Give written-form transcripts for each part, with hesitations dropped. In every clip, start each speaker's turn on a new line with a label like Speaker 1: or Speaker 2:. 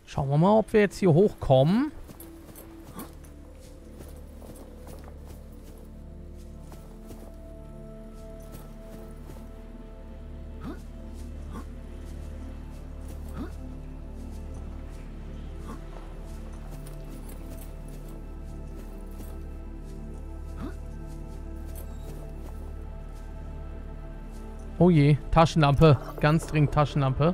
Speaker 1: Schauen wir mal, ob wir jetzt hier hochkommen. Oh je, Taschenlampe. Ganz dringend Taschenlampe.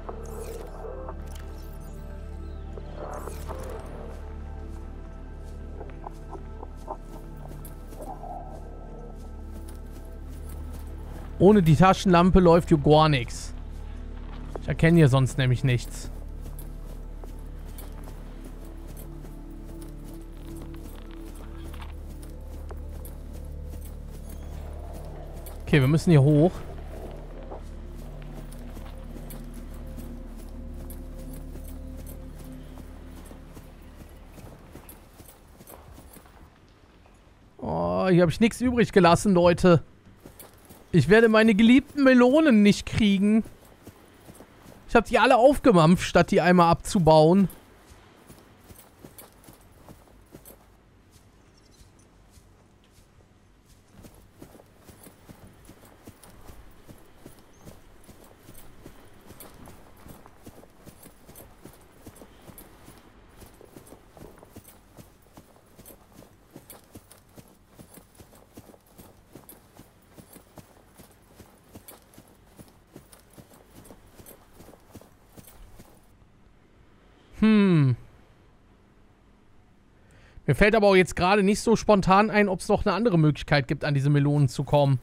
Speaker 1: Ohne die Taschenlampe läuft hier gar nichts. Ich erkenne hier sonst nämlich nichts. Okay, wir müssen hier hoch. Oh, hier habe ich nichts übrig gelassen, Leute. Ich werde meine geliebten Melonen nicht kriegen. Ich habe die alle aufgemampft, statt die einmal abzubauen. Mir fällt aber auch jetzt gerade nicht so spontan ein, ob es noch eine andere Möglichkeit gibt, an diese Melonen zu kommen.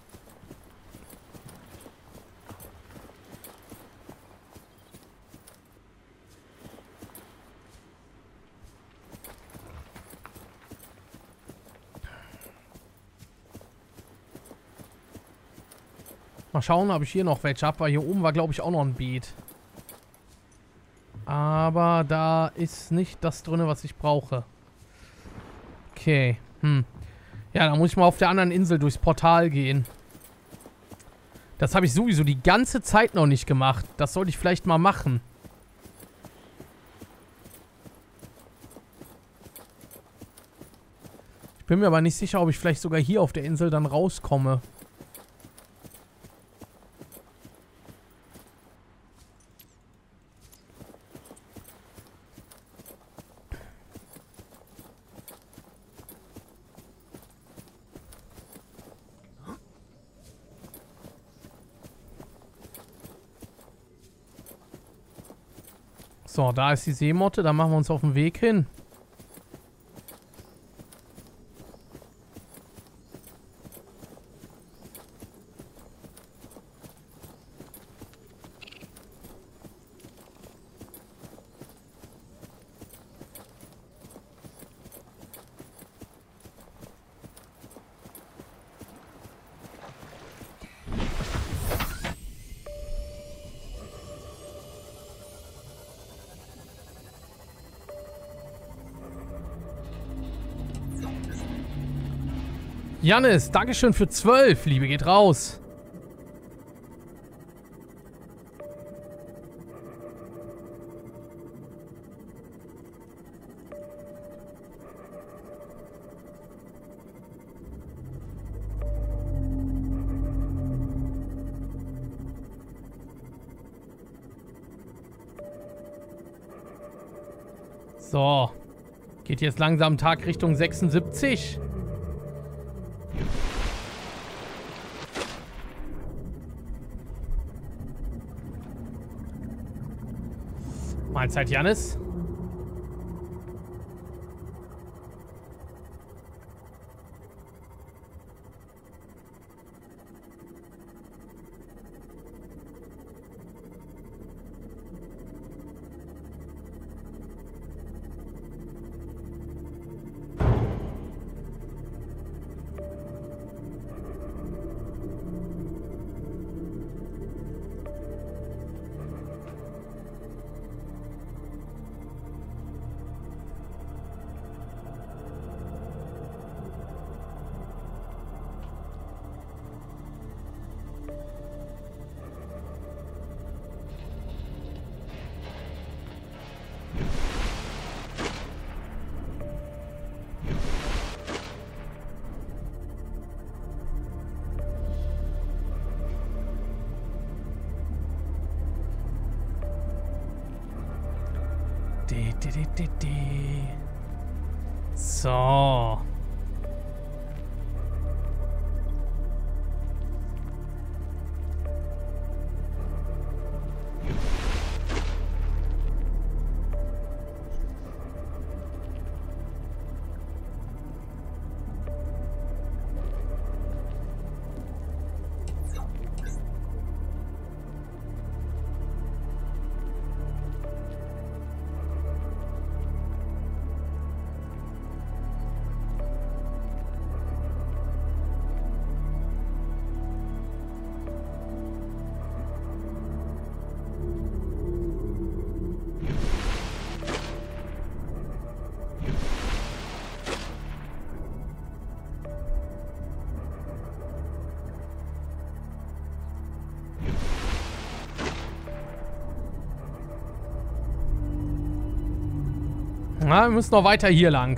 Speaker 1: Mal schauen, ob ich hier noch welche habe, weil hier oben war, glaube ich, auch noch ein Beet. Aber da ist nicht das drin, was ich brauche. Okay. Ja, da muss ich mal auf der anderen Insel durchs Portal gehen. Das habe ich sowieso die ganze Zeit noch nicht gemacht. Das sollte ich vielleicht mal machen. Ich bin mir aber nicht sicher, ob ich vielleicht sogar hier auf der Insel dann rauskomme. So, da ist die Seemotte. Da machen wir uns auf den Weg hin. Jannis, Dankeschön für 12. Liebe geht raus. So. Geht jetzt langsam Tag Richtung 76. Mahlzeit, Jannis. So. Na, wir müssen noch weiter hier lang.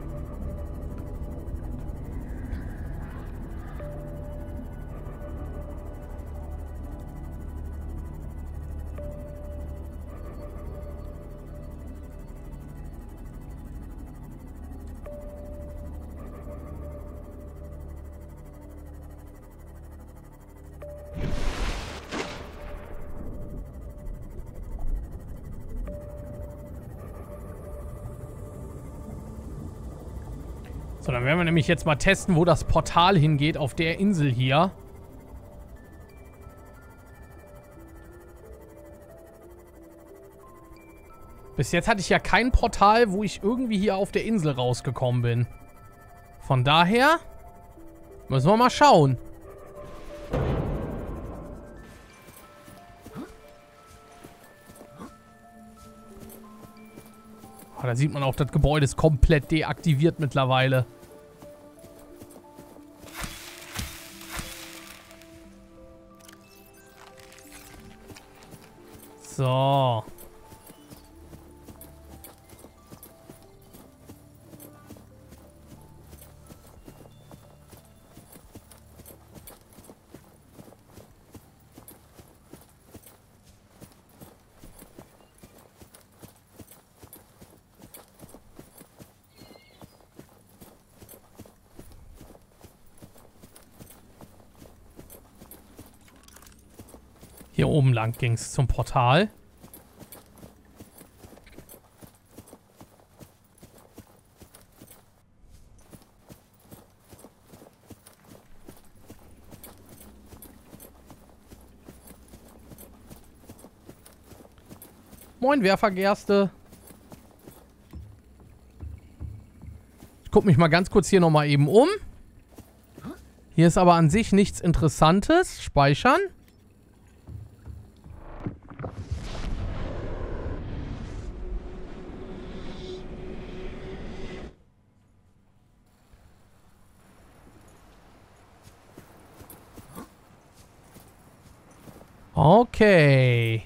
Speaker 1: So, dann werden wir nämlich jetzt mal testen, wo das Portal hingeht auf der Insel hier. Bis jetzt hatte ich ja kein Portal, wo ich irgendwie hier auf der Insel rausgekommen bin. Von daher müssen wir mal schauen. Oh, da sieht man auch, das Gebäude ist komplett deaktiviert mittlerweile. So. Hier oben lang ging es zum Portal. Moin, Werfergerste. Ich gucke mich mal ganz kurz hier nochmal eben um. Hier ist aber an sich nichts Interessantes. Speichern. Okay.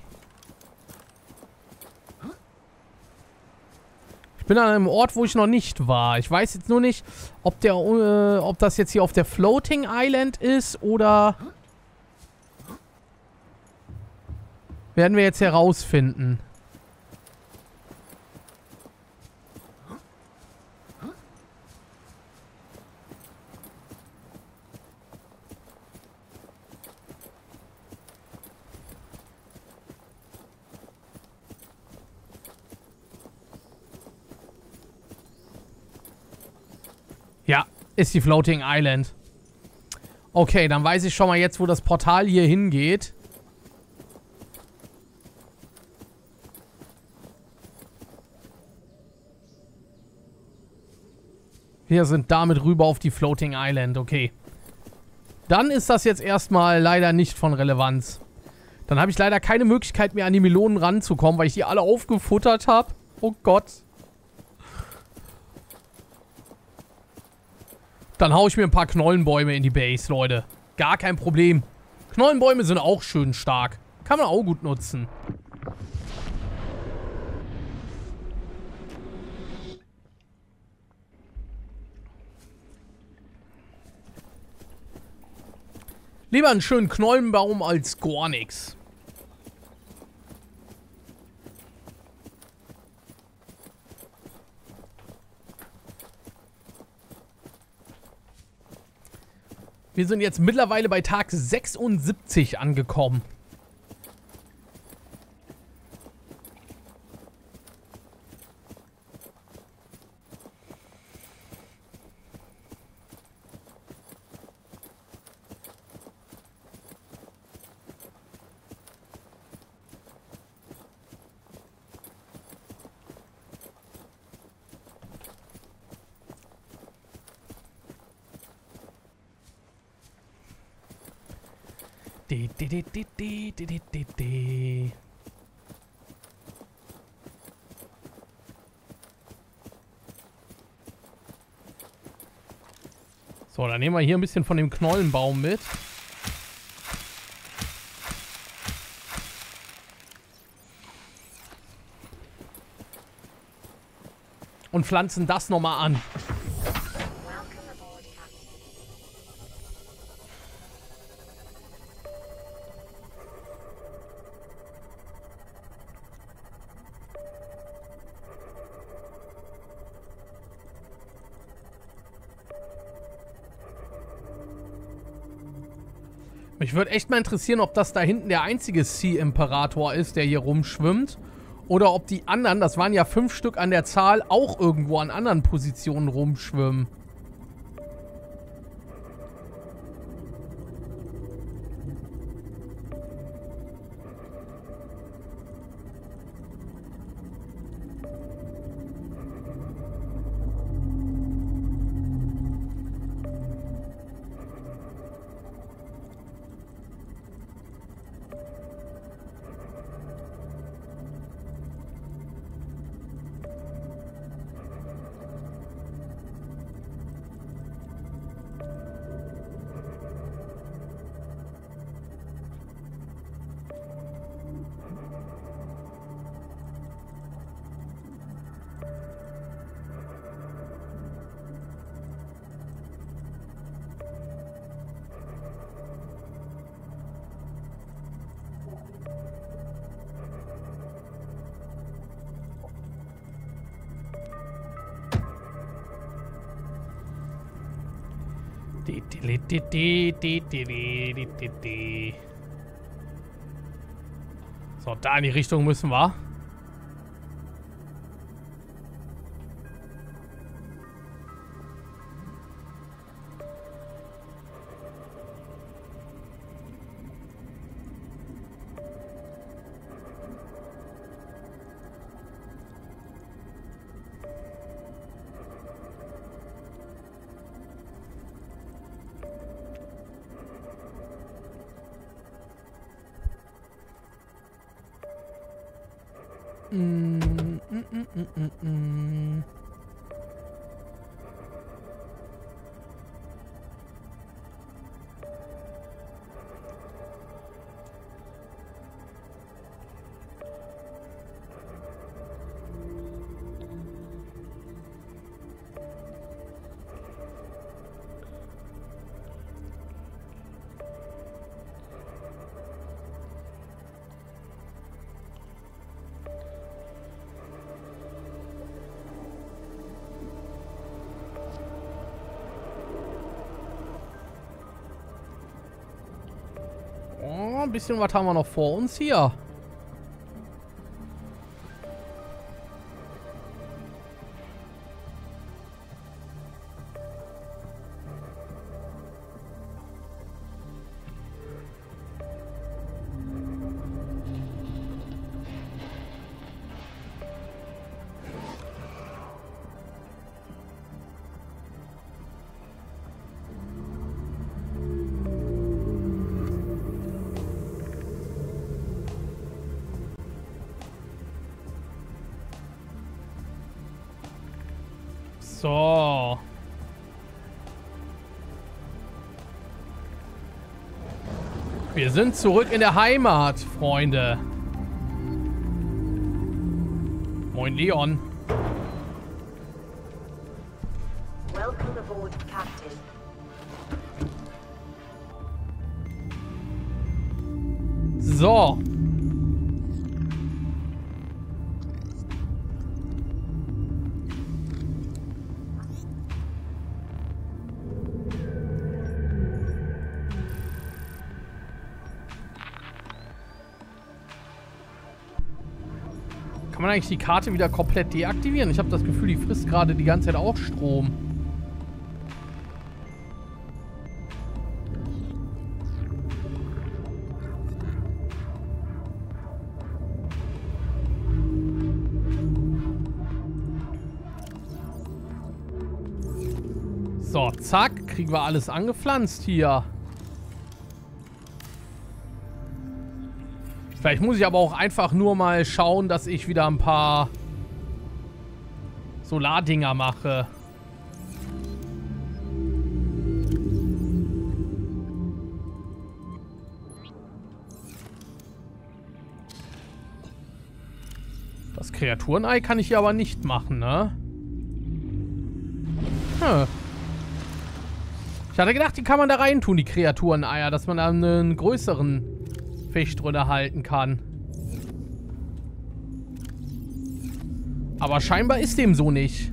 Speaker 1: Ich bin an einem Ort, wo ich noch nicht war. Ich weiß jetzt nur nicht, ob das jetzt hier auf der Floating Island ist oder... Werden wir jetzt herausfinden. Ja, ist die Floating Island. Okay, dann weiß ich schon mal jetzt, wo das Portal hier hingeht. Wir sind damit rüber auf die Floating Island, okay. Dann ist das jetzt erstmal leider nicht von Relevanz. Dann habe ich leider keine Möglichkeit mehr an die Melonen ranzukommen, weil ich die alle aufgefuttert habe. Oh Gott. Dann haue ich mir ein paar Knollenbäume in die Base, Leute. Gar kein Problem. Knollenbäume sind auch schön stark. Kann man auch gut nutzen. Lieber einen schönen Knollenbaum als gar nichts. Wir sind jetzt mittlerweile bei Tag 76 angekommen. So, dann nehmen wir hier ein bisschen von dem Knollenbaum mit. Und pflanzen das nochmal an. Mich würde echt mal interessieren, ob das da hinten der einzige Sea-Imperator ist, der hier rumschwimmt. Oder ob die anderen, das waren ja 5 Stück an der Zahl, auch irgendwo an anderen Positionen rumschwimmen. So, da in die Richtung müssen wir. Oh, ein bisschen was haben wir noch vor uns hier. So. Wir sind zurück in der Heimat, Freunde. Moin, Leon.
Speaker 2: Welcome aboard, Captain.
Speaker 1: So. Kann man eigentlich die Karte wieder komplett deaktivieren? Ich habe das Gefühl, die frisst gerade die ganze Zeit auch Strom. So, zack, kriegen wir alles angepflanzt hier. Vielleicht muss ich aber auch einfach nur mal schauen, dass ich wieder ein paar Solardinger mache. Das Kreaturenei kann ich hier aber nicht machen, ne? Hm. Ich hatte gedacht, die kann man da rein tun, die Kreatureneier, dass man da einen größeren Fisch drunter halten kann. Aber scheinbar ist dem so nicht.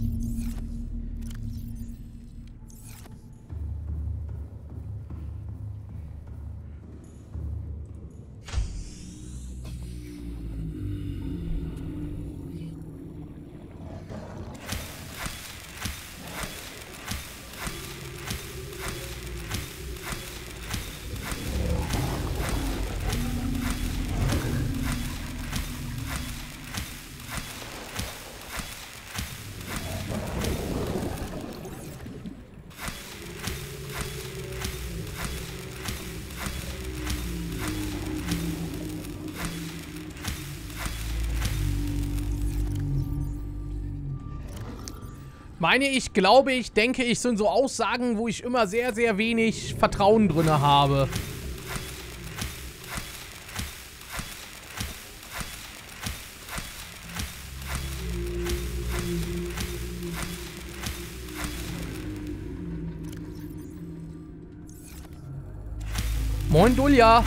Speaker 1: Meine ich, glaube ich, denke ich, sind so Aussagen, wo ich immer sehr, sehr wenig Vertrauen drin habe. Moin, Dulja.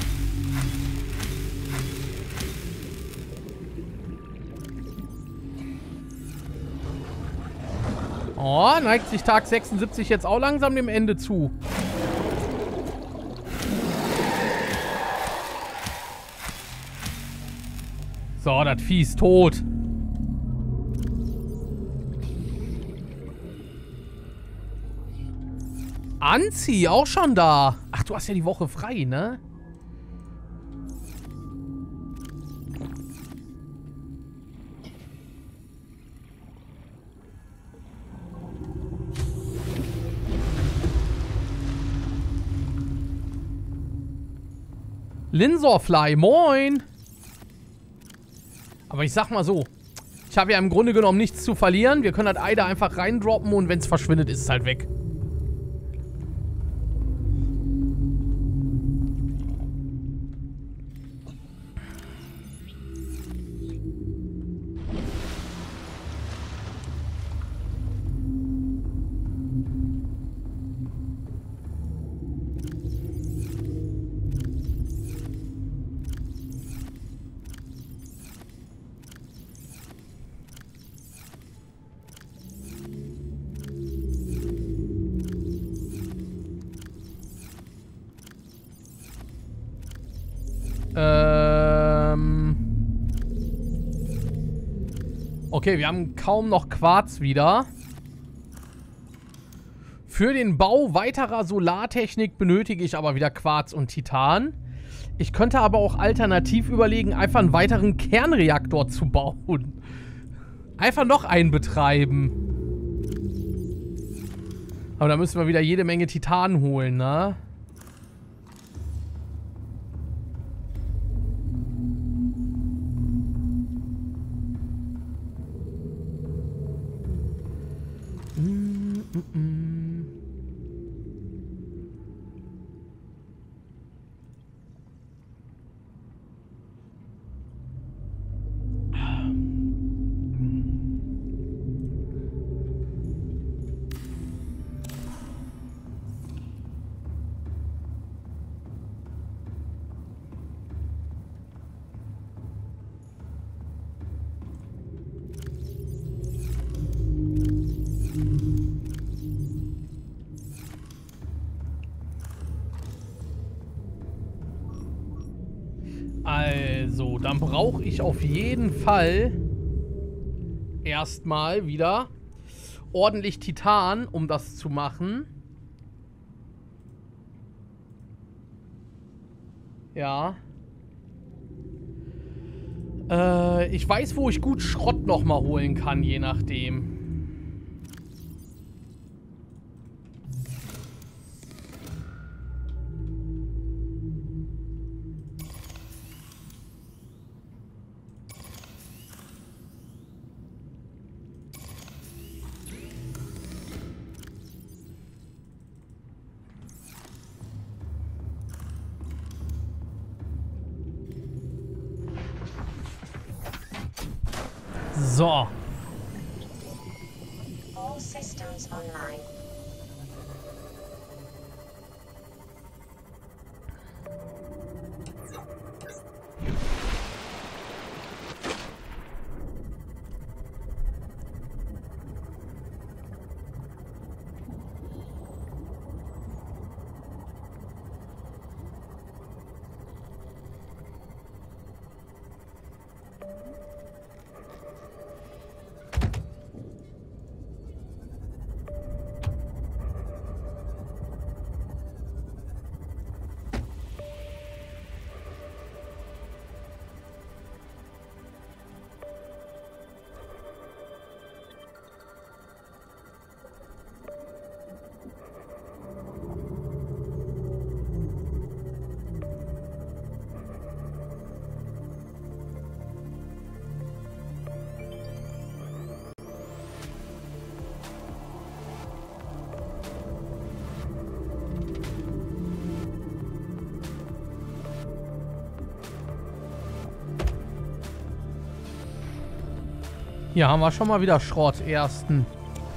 Speaker 1: Oh, neigt sich Tag 76 jetzt auch langsam dem Ende zu. So, das Vieh ist tot. Anzi, auch schon da. Ach, du hast ja die Woche frei, ne? Linsorfly, moin! Aber ich sag mal so, ich habe ja im Grunde genommen nichts zu verlieren. Wir können das Ei da einfach reindroppen und wenn es verschwindet, ist es halt weg. Okay, wir haben kaum noch Quarz wieder. Für den Bau weiterer Solartechnik benötige ich aber wieder Quarz und Titan. Ich könnte aber auch alternativ überlegen, einfach einen weiteren Kernreaktor zu bauen. Einfach noch einen betreiben. Aber da müssen wir wieder jede Menge Titan holen, ne? Also, dann brauche ich auf jeden Fall erstmal wieder ordentlich Titan, um das zu machen. Ja. Ich weiß, wo ich gut Schrott nochmal holen kann, je nachdem. So.
Speaker 2: All systems online.
Speaker 1: Hier haben wir schon mal wieder Schrott, ersten.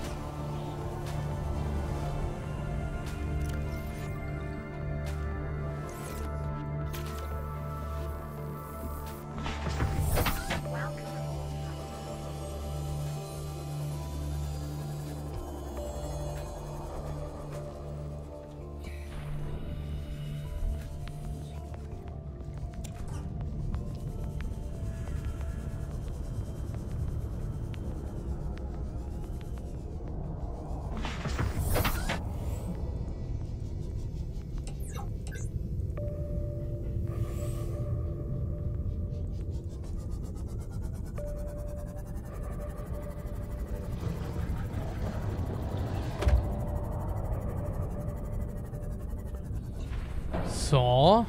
Speaker 1: So.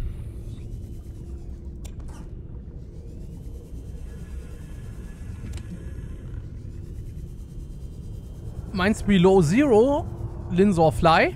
Speaker 1: Meins Below Zero, Linsor Fly.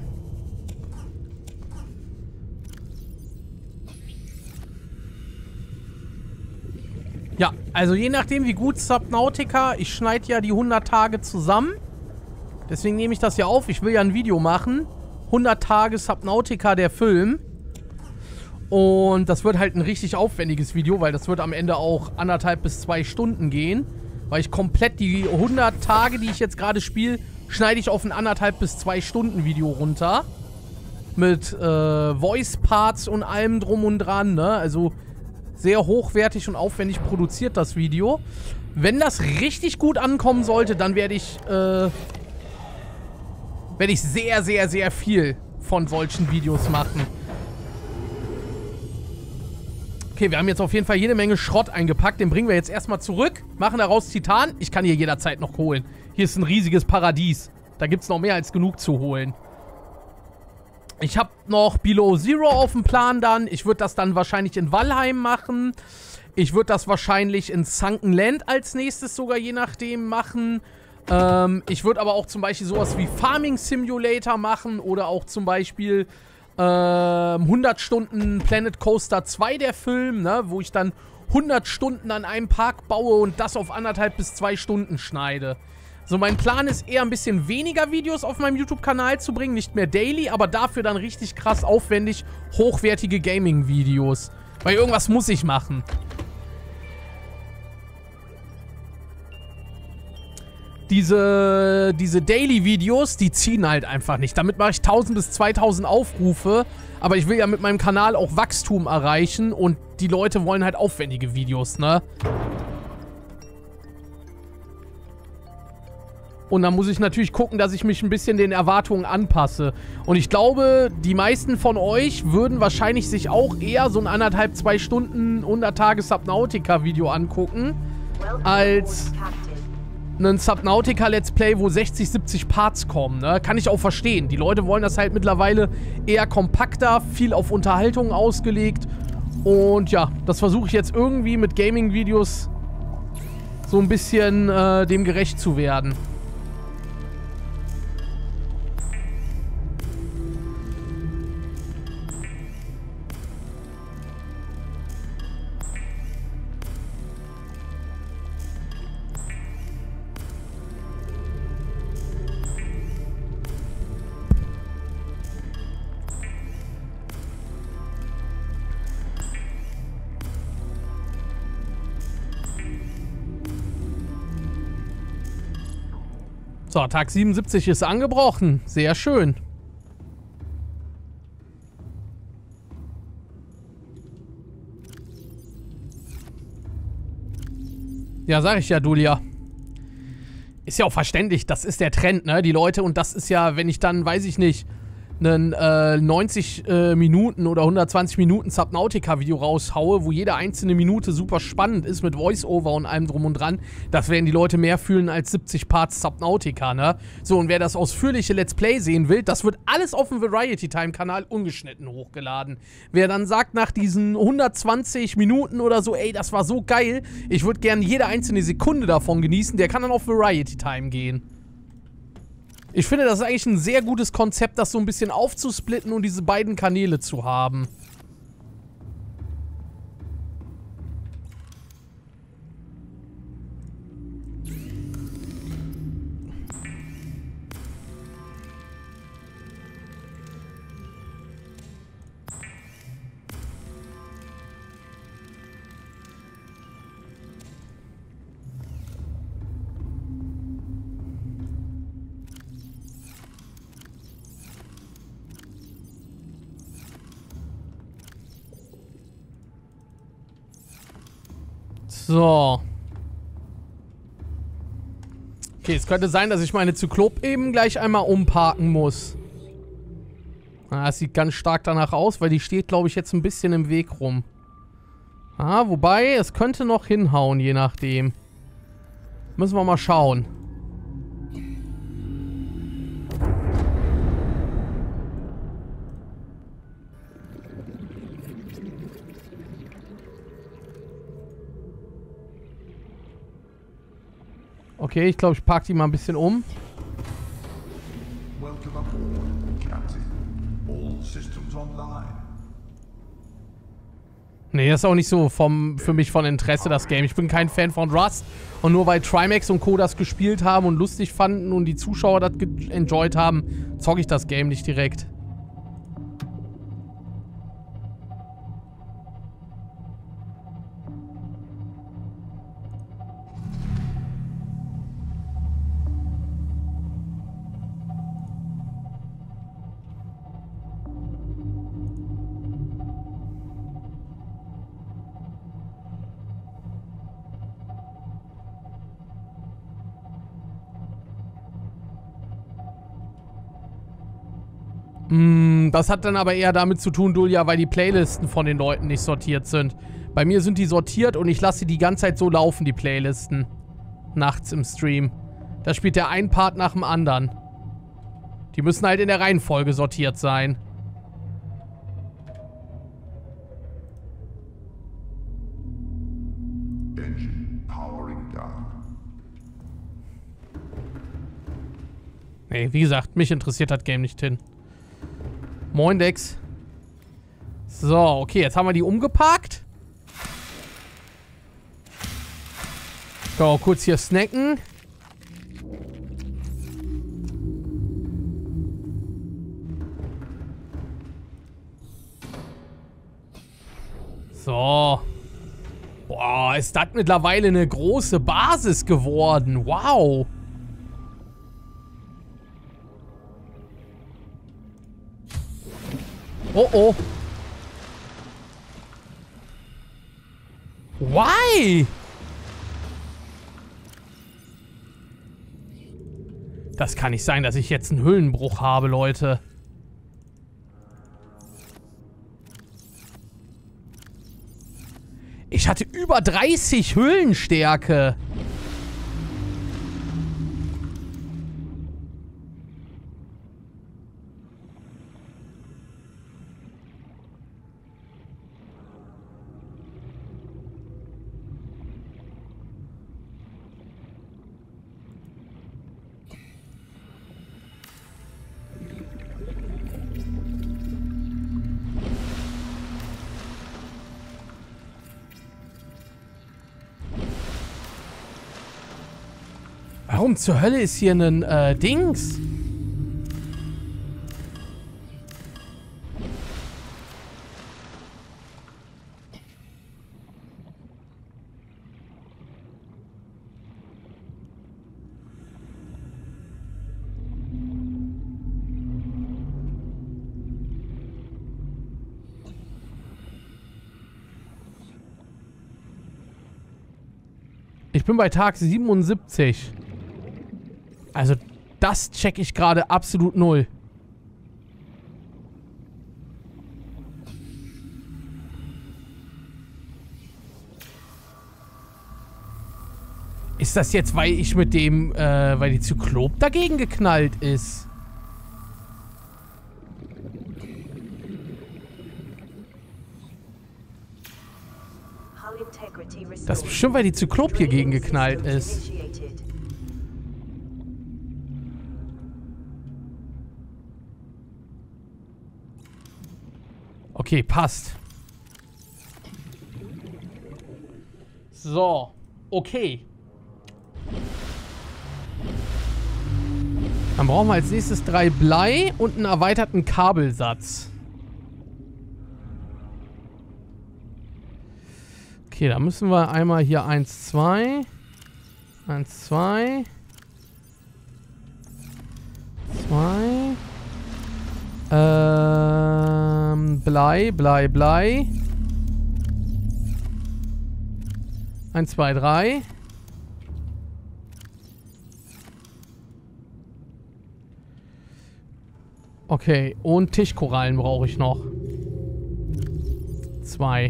Speaker 1: Ja, also je nachdem wie gut Subnautica, ich schneide ja die 100 Tage zusammen. Deswegen nehme ich das ja auf, ich will ja ein Video machen. 100 Tage Subnautica, der Film. Und das wird halt ein richtig aufwendiges Video, weil das wird am Ende auch 1,5 bis 2 Stunden gehen. Weil ich komplett die 100 Tage, die ich jetzt gerade spiele, schneide ich auf ein 1,5 bis 2 Stunden Video runter. Mit Voice Parts und allem drum und dran, ne? Also sehr hochwertig und aufwendig produziert das Video. Wenn das richtig gut ankommen sollte, dann werde ich sehr, sehr, sehr viel von solchen Videos machen. Okay, wir haben jetzt auf jeden Fall jede Menge Schrott eingepackt. Den bringen wir jetzt erstmal zurück. Machen daraus Titan. Ich kann hier jederzeit noch holen. Hier ist ein riesiges Paradies. Da gibt es noch mehr als genug zu holen. Ich habe noch Below Zero auf dem Plan dann. Ich würde das dann wahrscheinlich in Valheim machen. Ich würde das wahrscheinlich in Sunken Land als nächstes sogar je nachdem machen. Ich würde aber auch zum Beispiel sowas wie Farming Simulator machen. Oder auch zum Beispiel 100 Stunden Planet Coaster 2, der Film, ne, wo ich dann 100 Stunden an einem Park baue und das auf 1,5 bis 2 Stunden schneide. So, mein Plan ist eher ein bisschen weniger Videos auf meinem YouTube-Kanal zu bringen, nicht mehr daily, aber dafür dann richtig krass aufwendig hochwertige Gaming-Videos. Weil irgendwas muss ich machen. Diese Daily-Videos, die ziehen halt einfach nicht. Damit mache ich 1000 bis 2000 Aufrufe. Aber ich will ja mit meinem Kanal auch Wachstum erreichen. Und die Leute wollen halt aufwendige Videos, ne? Und dann muss ich natürlich gucken, dass ich mich ein bisschen den Erwartungen anpasse. Und ich glaube, die meisten von euch würden wahrscheinlich sich auch eher so ein 1,5, 2 Stunden 100-Tage-Subnautica-Video angucken, als ein Subnautica-Let's Play, wo 60, 70 Parts kommen, ne? Kann ich auch verstehen. Die Leute wollen das halt mittlerweile eher kompakter, viel auf Unterhaltung ausgelegt. Und ja, das versuche ich jetzt irgendwie mit Gaming-Videos so ein bisschen dem gerecht zu werden. So, Tag 77 ist angebrochen. Sehr schön. Ja, sag ich ja, Dulia. Ist ja auch verständlich, das ist der Trend, ne? Die Leute, und das ist ja, wenn ich dann, weiß ich nicht, einen 90 Minuten oder 120 Minuten Subnautica-Video raushaue, wo jede einzelne Minute super spannend ist mit Voice-Over und allem drum und dran, das werden die Leute mehr fühlen als 70 Parts Subnautica, ne? So, und wer das ausführliche Let's Play sehen will, das wird alles auf dem Variety-Time-Kanal ungeschnitten hochgeladen. Wer dann sagt nach diesen 120 Minuten oder so, ey, das war so geil, ich würde gerne jede einzelne Sekunde davon genießen, der kann dann auf Variety-Time gehen. Ich finde, das ist eigentlich ein sehr gutes Konzept, das so ein bisschen aufzusplitten und diese beiden Kanäle zu haben. So. Okay, es könnte sein, dass ich meine Zyklop eben gleich einmal umparken muss. Das sieht ganz stark danach aus, weil die steht, glaube ich, jetzt ein bisschen im Weg rum. Wobei, es könnte noch hinhauen, je nachdem. Müssen wir mal schauen. Okay, ich glaube, ich parke die mal ein bisschen um. Nee, das ist auch nicht so für mich von Interesse, das Game. Ich bin kein Fan von Rust. Und nur weil Trimax und Co. das gespielt haben und lustig fanden und die Zuschauer das enjoyed haben, zocke ich das Game nicht direkt. Das hat dann aber eher damit zu tun, Dulia, weil die Playlisten von den Leuten nicht sortiert sind. Bei mir sind die sortiert und ich lasse die ganze Zeit so laufen, die Playlisten. Nachts im Stream. Da spielt der ein Part nach dem anderen. Die müssen halt in der Reihenfolge sortiert sein. Nee, wie gesagt, mich interessiert das Game nicht hin. Moin, Dex. So, okay, jetzt haben wir die umgeparkt. So, kurz hier snacken. So. Boah, ist das mittlerweile eine große Basis geworden. Wow. Oh, oh. Why? Das kann nicht sein, dass ich jetzt einen Hüllenbruch habe, Leute. Ich hatte über 30 Hüllenstärke. Warum zur Hölle ist hier ein Dings? Ich bin bei Tag 77. Also, das check ich gerade absolut null. Ist das jetzt, weil ich mit dem, weil die Zyklop dagegen geknallt ist? Das ist bestimmt, weil die Zyklop hier gegen geknallt ist. Okay, passt. So, okay. Dann brauchen wir als nächstes 3 Blei und einen erweiterten Kabelsatz. Okay, da müssen wir einmal hier 1, 2. 1, 2. 2. Blei. 1, 2, 3. Okay, und Tischkorallen brauche ich noch. 2.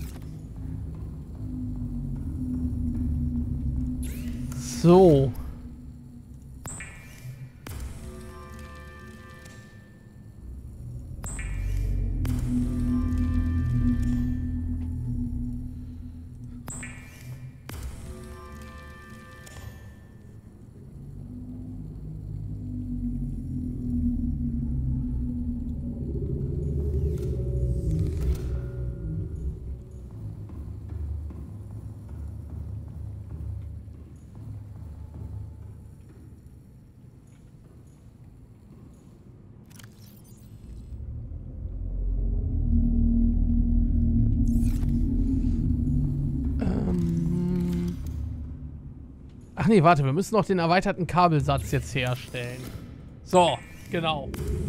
Speaker 1: So. Ach nee, warte, wir müssen noch den erweiterten Kabelsatz jetzt herstellen. So, genau.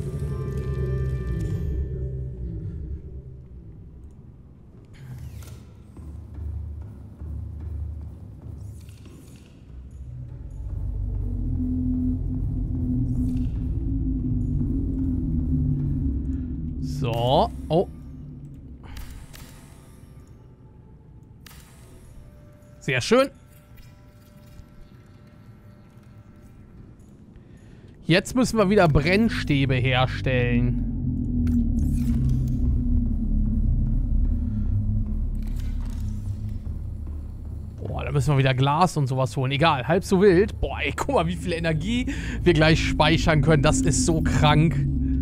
Speaker 1: So, oh. Sehr schön. Jetzt müssen wir wieder Brennstäbe herstellen. Boah, da müssen wir wieder Glas und sowas holen. Egal, halb so wild. Boah, ey, guck mal, wie viel Energie wir gleich speichern können. Das ist so krank.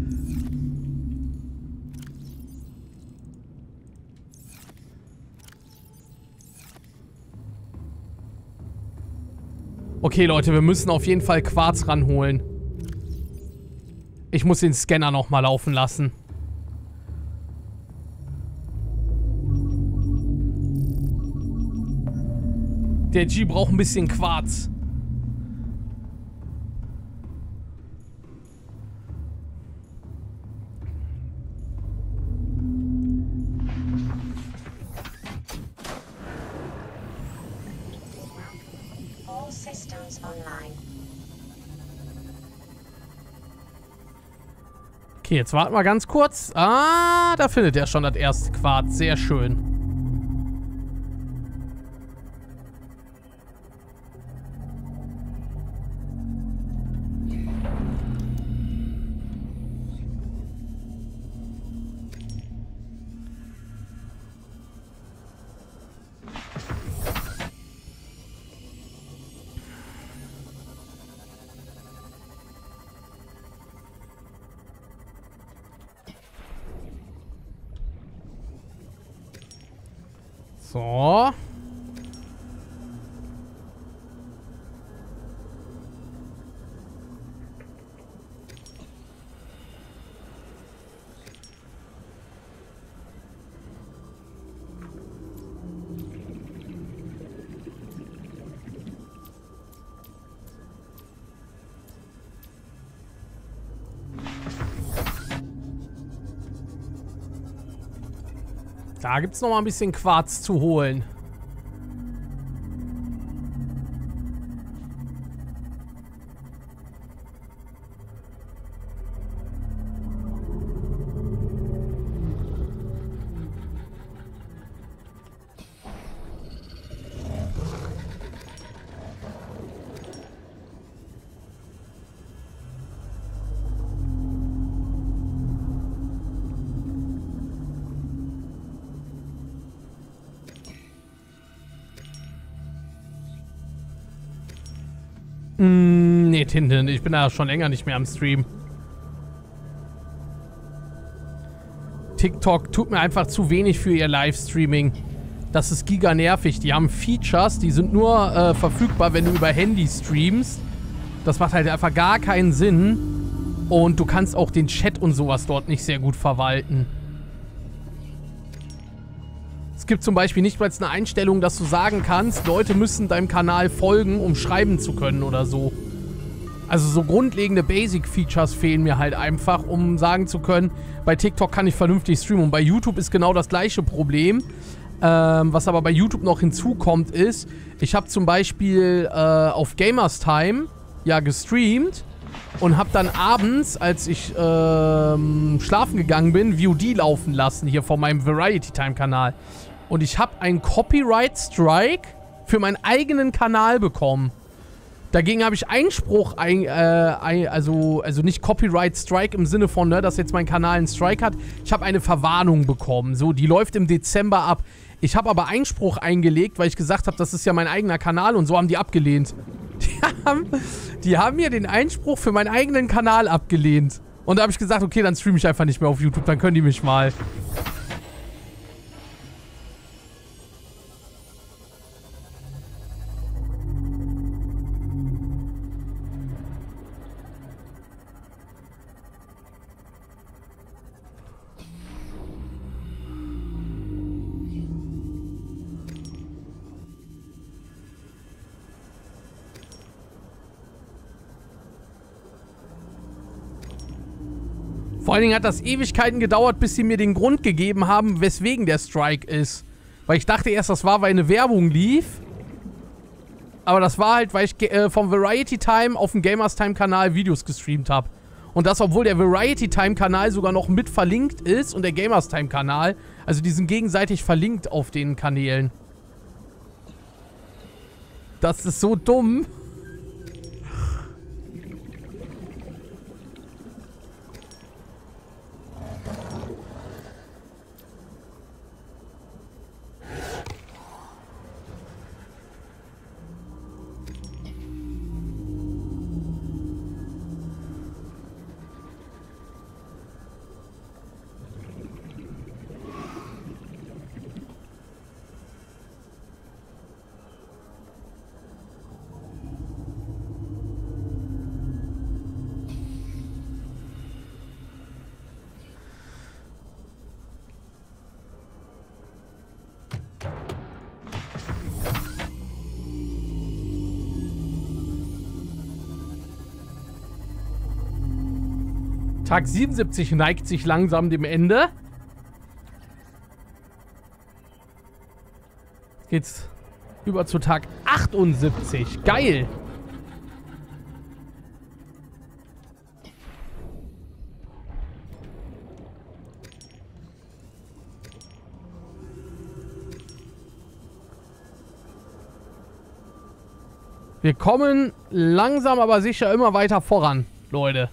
Speaker 1: Okay, Leute, wir müssen auf jeden Fall Quarz ranholen. Ich muss den Scanner nochmal laufen lassen. Der G braucht ein bisschen Quarz.
Speaker 2: All systems online.
Speaker 1: Okay, jetzt warten wir ganz kurz. Ah, da findet er schon das erste Quarz. Sehr schön. So. Da gibt es noch mal ein bisschen Quarz zu holen. Nee, Tintin, ich bin da schon länger nicht mehr am Stream. TikTok tut mir einfach zu wenig für ihr Livestreaming. Das ist giga nervig. Die haben Features, die sind nur verfügbar, wenn du über Handy streamst. Das macht halt einfach gar keinen Sinn. Und du kannst auch den Chat und sowas dort nicht sehr gut verwalten. Es gibt zum Beispiel nicht mal eine Einstellung, dass du sagen kannst, Leute müssen deinem Kanal folgen, um schreiben zu können oder so. Also so grundlegende Basic-Features fehlen mir halt einfach, um sagen zu können, bei TikTok kann ich vernünftig streamen. Und bei YouTube ist genau das gleiche Problem. Was aber bei YouTube noch hinzukommt ist, ich habe zum Beispiel auf Gamers Time ja gestreamt und habe dann abends, als ich schlafen gegangen bin, VOD laufen lassen, hier von meinem Variety Time Kanal. Und ich habe einen Copyright Strike für meinen eigenen Kanal bekommen. Dagegen habe ich Einspruch, also nicht Copyright Strike im Sinne von, ne, dass jetzt mein Kanal einen Strike hat. Ich habe eine Verwarnung bekommen. So, die läuft im Dezember ab. Ich habe aber Einspruch eingelegt, weil ich gesagt habe, das ist ja mein eigener Kanal und so haben die abgelehnt. Die haben mir den Einspruch für meinen eigenen Kanal abgelehnt. Und da habe ich gesagt, okay, dann streame ich einfach nicht mehr auf YouTube, dann können die mich mal. Vor allen Dingen hat das Ewigkeiten gedauert, bis sie mir den Grund gegeben haben, weswegen der Strike ist. Weil ich dachte erst, das war, weil eine Werbung lief. Aber das war halt, weil ich vom Variety Time auf dem Gamers Time Kanal Videos gestreamt habe. Und das, obwohl der Variety Time Kanal sogar noch mit verlinkt ist und der Gamers Time Kanal. Also die sind gegenseitig verlinkt auf den Kanälen. Das ist so dumm. Tag 77 neigt sich langsam dem Ende. Geht's über zu Tag 78. Geil! Wir kommen langsam aber sicher immer weiter voran, Leute.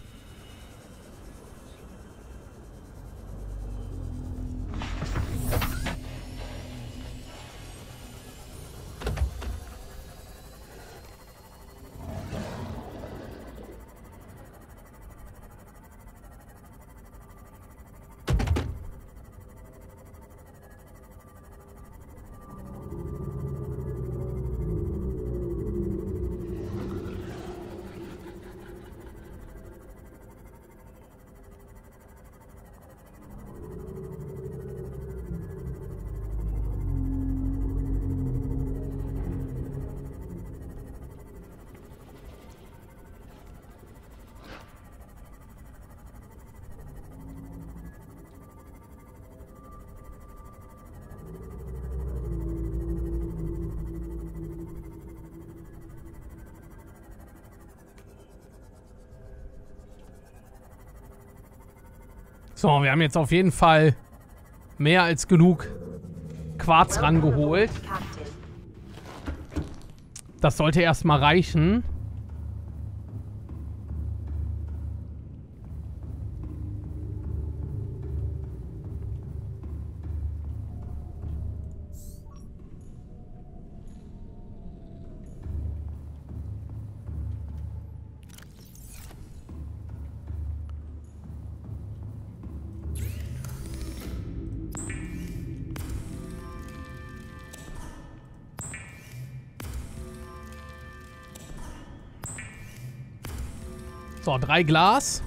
Speaker 1: So, wir haben jetzt auf jeden Fall mehr als genug Quarz rangeholt. Das sollte erstmal reichen. So, 3 Glas.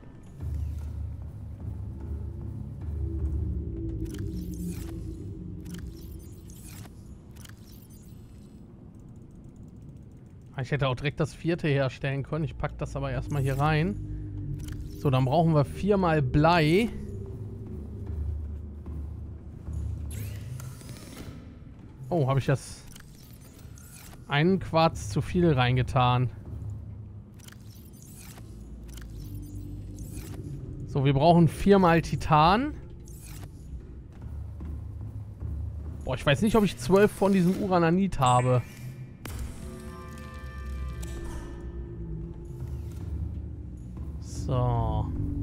Speaker 1: Ich hätte auch direkt das 4. herstellen können. Ich packe das aber erstmal hier rein. So, dann brauchen wir 4 mal Blei. Oh, habe ich das einen Quarz zu viel reingetan. So, wir brauchen 4 mal Titan. Boah, ich weiß nicht, ob ich 12 von diesem Urananit habe. So.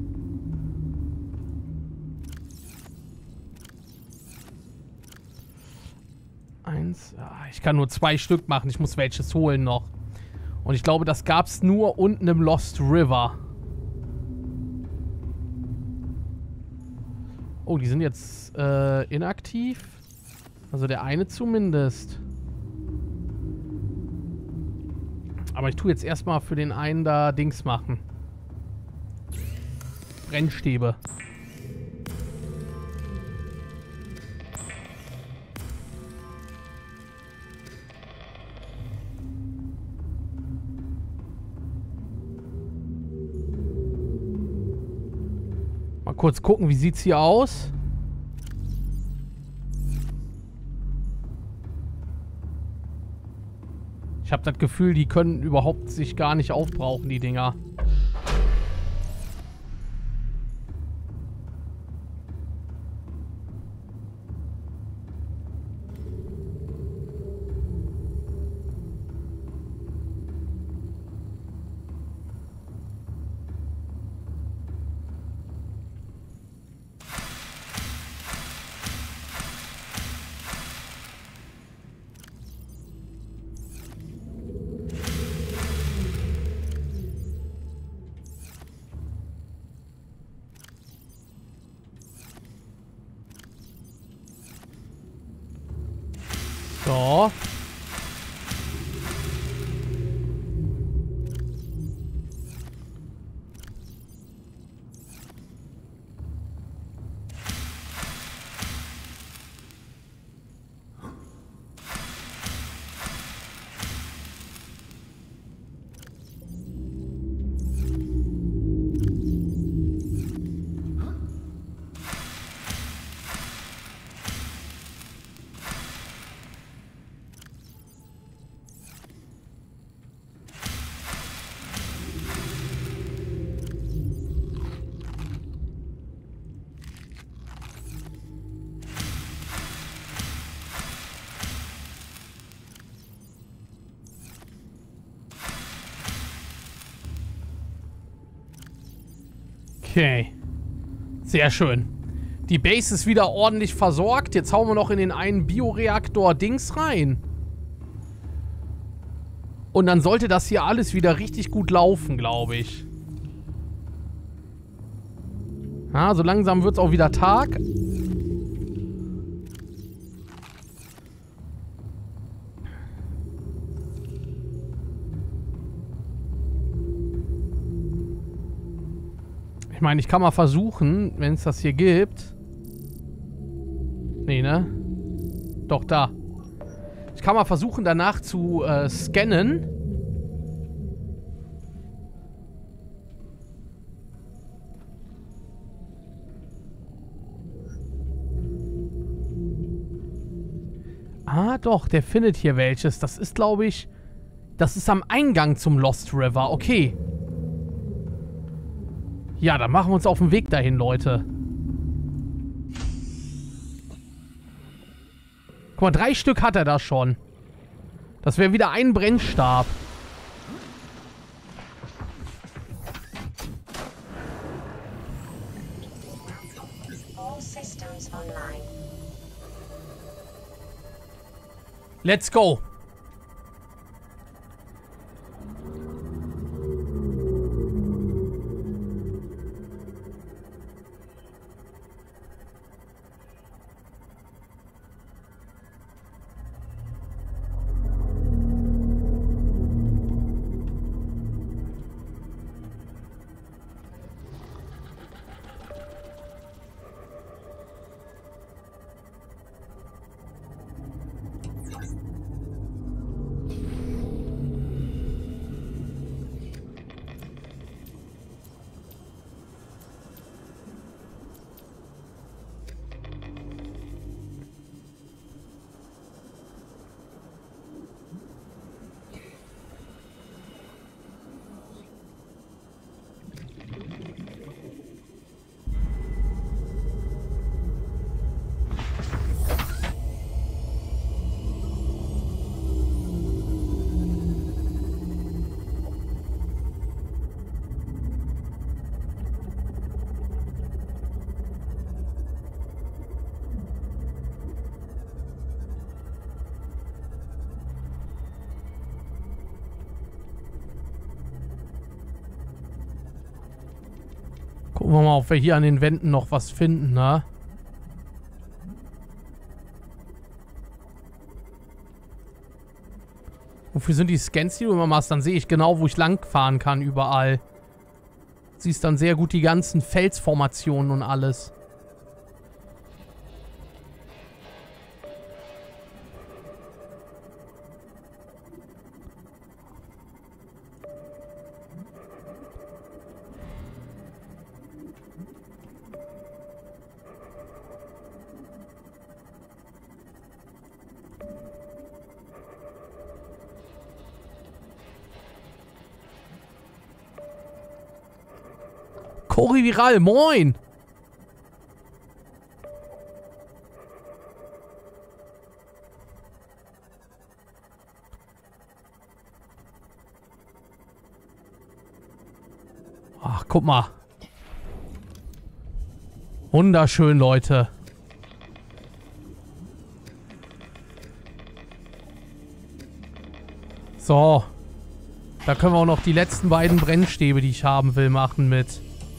Speaker 1: Ich kann nur 2 Stück machen. Ich muss welches holen noch. Und ich glaube, das gab es nur unten im Lost River. Oh, die sind jetzt inaktiv. Also der eine zumindest. Aber ich tue jetzt erstmal für den einen da Dings machen. Brennstäbe. Mal kurz gucken, wie sieht's hier aus? Ich habe das Gefühl, die können überhaupt sich gar nicht aufbrauchen, die Dinger. Okay. Sehr schön. Die Base ist wieder ordentlich versorgt. Jetzt hauen wir noch in den einen Bioreaktor-Dings rein. Und dann sollte das hier alles wieder richtig gut laufen, glaube ich. Ja, so langsam wird es auch wieder Tag. Ich meine, ich kann mal versuchen, wenn es das hier gibt. Nee, ne? Doch, da. Ich kann mal versuchen, danach zu scannen. Ah, doch, der findet hier welches. Das ist, glaube ich, das ist am Eingang zum Lost River. Okay. Ja, dann machen wir uns auf den Weg dahin, Leute. Guck mal, 3 Stück hat er da schon. Das wäre wieder ein Brennstab.
Speaker 2: All systems online.
Speaker 1: Let's go. Gucken wir mal, ob wir hier an den Wänden noch was finden, ne? Wofür sind die Scans, die du immer machst? Dann sehe ich genau, wo ich lang fahren kann, überall. Siehst dann sehr gut die ganzen Felsformationen und alles. Coriviral, moin! Ach, guck mal. Wunderschön, Leute. So. Da können wir auch noch die letzten beiden Brennstäbe, die ich haben will, machen mit.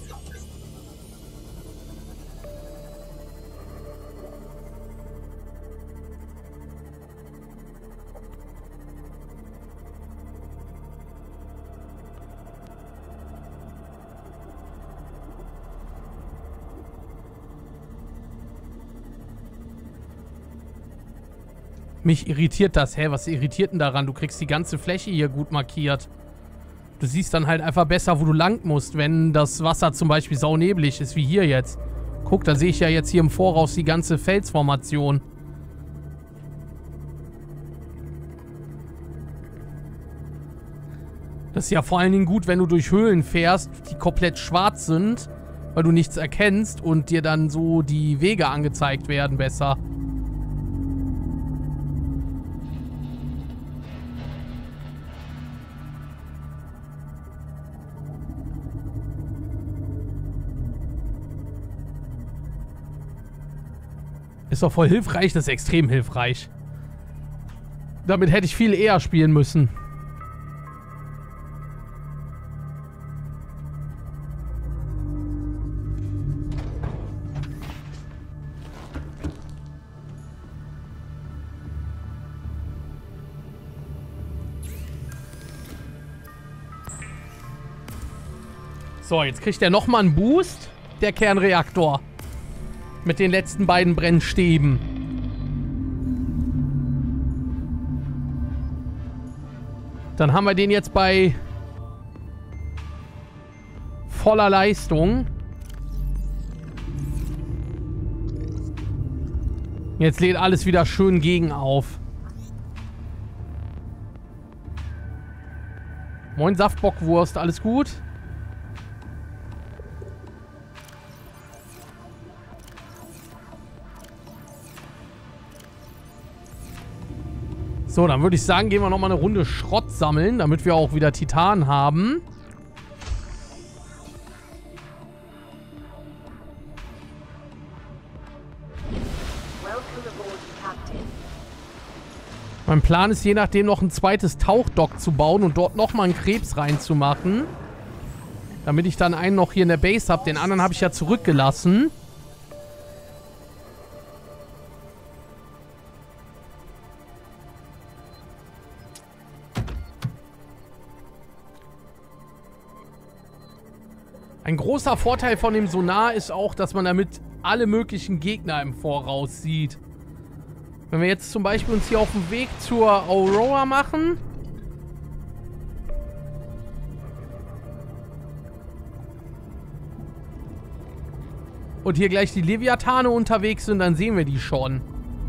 Speaker 1: Mich irritiert das. Hä, was irritiert denn daran? Du kriegst die ganze Fläche hier gut markiert. Du siehst dann halt einfach besser, wo du lang musst, wenn das Wasser zum Beispiel sauneblig ist, wie hier jetzt. Guck, da sehe ich ja jetzt hier im Voraus die ganze Felsformation. Das ist ja vor allen Dingen gut, wenn du durch Höhlen fährst, die komplett schwarz sind, weil du nichts erkennst und dir dann so die Wege angezeigt werden besser. Ist doch voll hilfreich. Das ist extrem hilfreich. Damit hätte ich viel eher spielen müssen. So, jetzt kriegt er nochmal einen Boost. Der Kernreaktor. Mit den letzten beiden Brennstäben. Dann haben wir den jetzt bei voller Leistung. Jetzt lädt alles wieder schön gegen auf. Moin Saftbockwurst, alles gut? So, dann würde ich sagen, gehen wir nochmal eine Runde Schrott sammeln, damit wir auch wieder Titan haben. Mein Plan ist, je nachdem noch ein zweites Tauchdock zu bauen und dort nochmal einen Krebs reinzumachen. Damit ich dann einen noch hier in der Base habe. Den anderen habe ich ja zurückgelassen. Ein großer Vorteil von dem Sonar ist auch, dass man damit alle möglichen Gegner im Voraus sieht. Wenn wir jetzt zum Beispiel uns hier auf den Weg zur Aurora machen. Und hier gleich die Leviathane unterwegs sind, dann sehen wir die schon.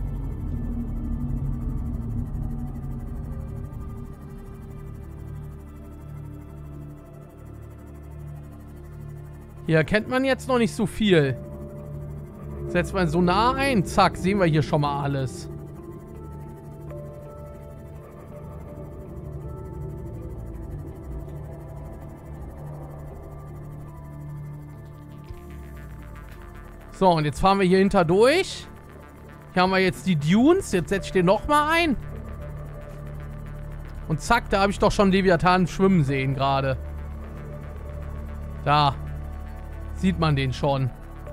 Speaker 1: Hier erkennt man jetzt noch nicht so viel. Setzt man so nah ein. Zack, sehen wir hier schon mal alles. So, und jetzt fahren wir hier hinter durch. Hier haben wir jetzt die Dunes. Jetzt setze ich den nochmal ein. Und zack, da habe ich doch schon Leviathan schwimmen sehen gerade. Da. Sieht man den schon.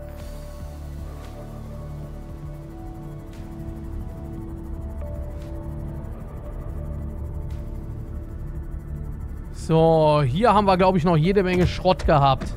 Speaker 1: So, hier haben wir, glaube ich, noch jede Menge Schrott gehabt.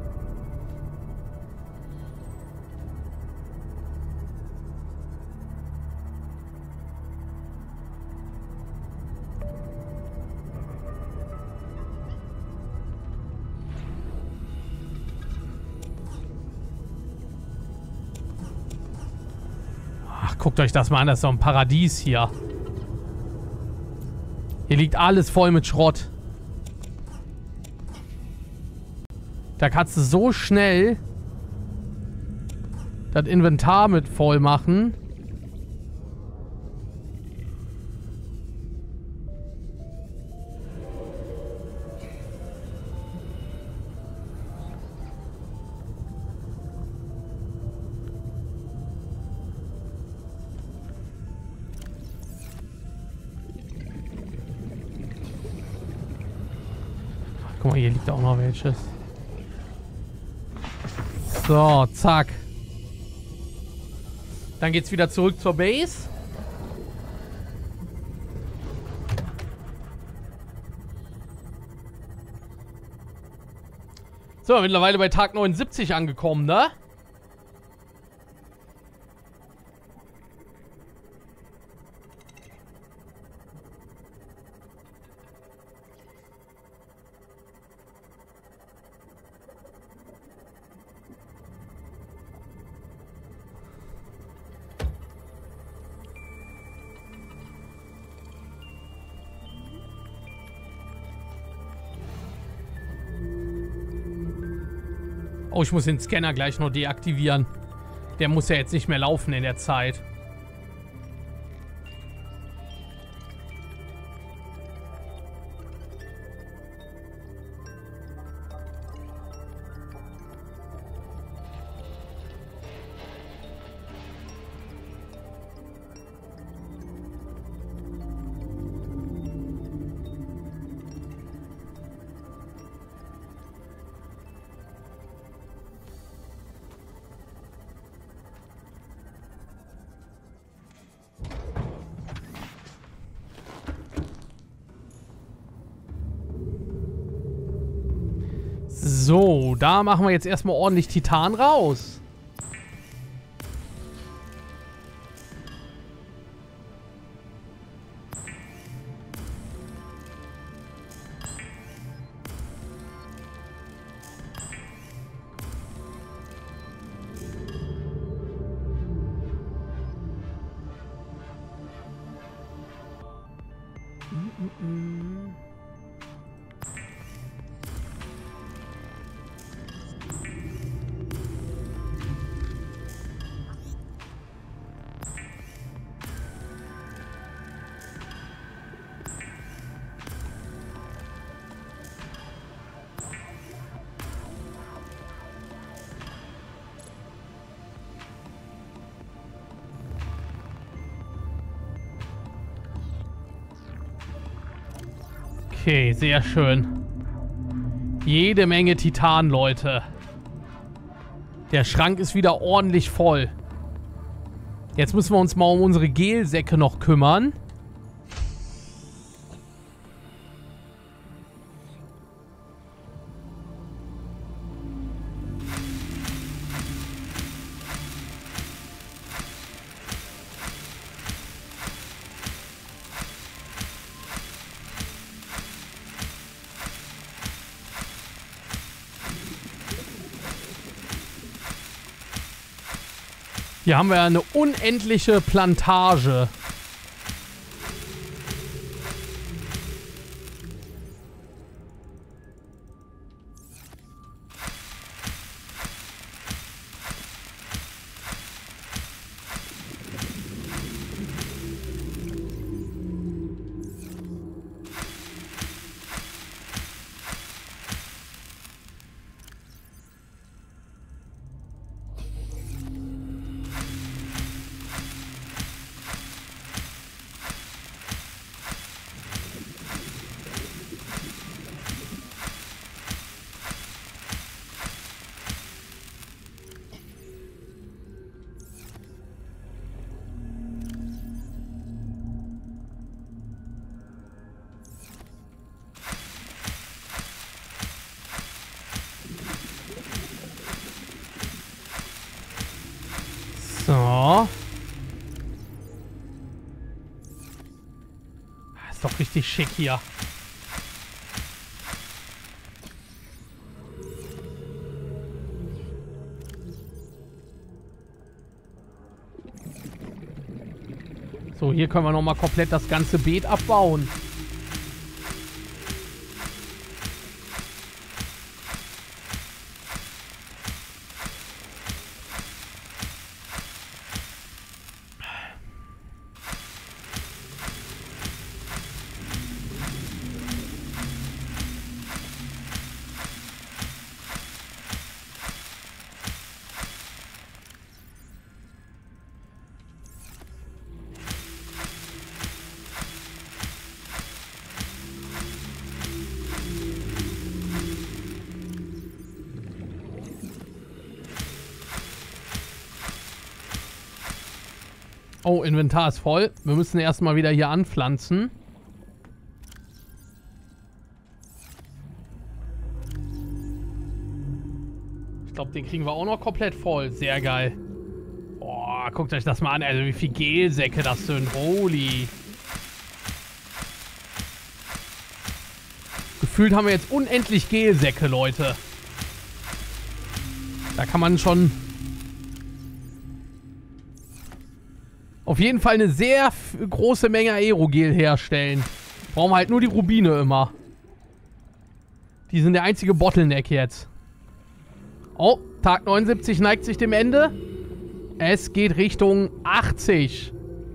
Speaker 1: Guckt euch das mal an, das ist doch ein Paradies hier. Hier liegt alles voll mit Schrott. Da kannst du so schnell das Inventar mit voll machen. Guck mal, hier liegt auch noch welches. So, zack. Dann geht's wieder zurück zur Base. So, mittlerweile bei Tag 79 angekommen, ne? Oh, ich muss den Scanner gleich noch deaktivieren. Der muss ja jetzt nicht mehr laufen in der Zeit. So, da machen wir jetzt erstmal ordentlich Titan raus. Okay, sehr schön. Jede Menge Titan, Leute. Der Schrank ist wieder ordentlich voll. Jetzt müssen wir uns mal um unsere Gelsäcke noch kümmern. Hier haben wir eine unendliche Plantage. So. Ist doch richtig schick hier. So, hier können wir nochmal komplett das ganze Beet abbauen. Oh, Inventar ist voll. Wir müssen erstmal wieder hier anpflanzen. Ich glaube, den kriegen wir auch noch komplett voll. Sehr geil. Boah, guckt euch das mal an. Also wie viel Gelsäcke das sind. Holy. Gefühlt haben wir jetzt unendlich Gelsäcke, Leute. Da kann man schon... auf jeden Fall eine sehr große Menge Aerogel herstellen. Brauchen wir halt nur die Rubine immer. Die sind der einzige Bottleneck jetzt. Oh, Tag 79 neigt sich dem Ende. Es geht Richtung 80.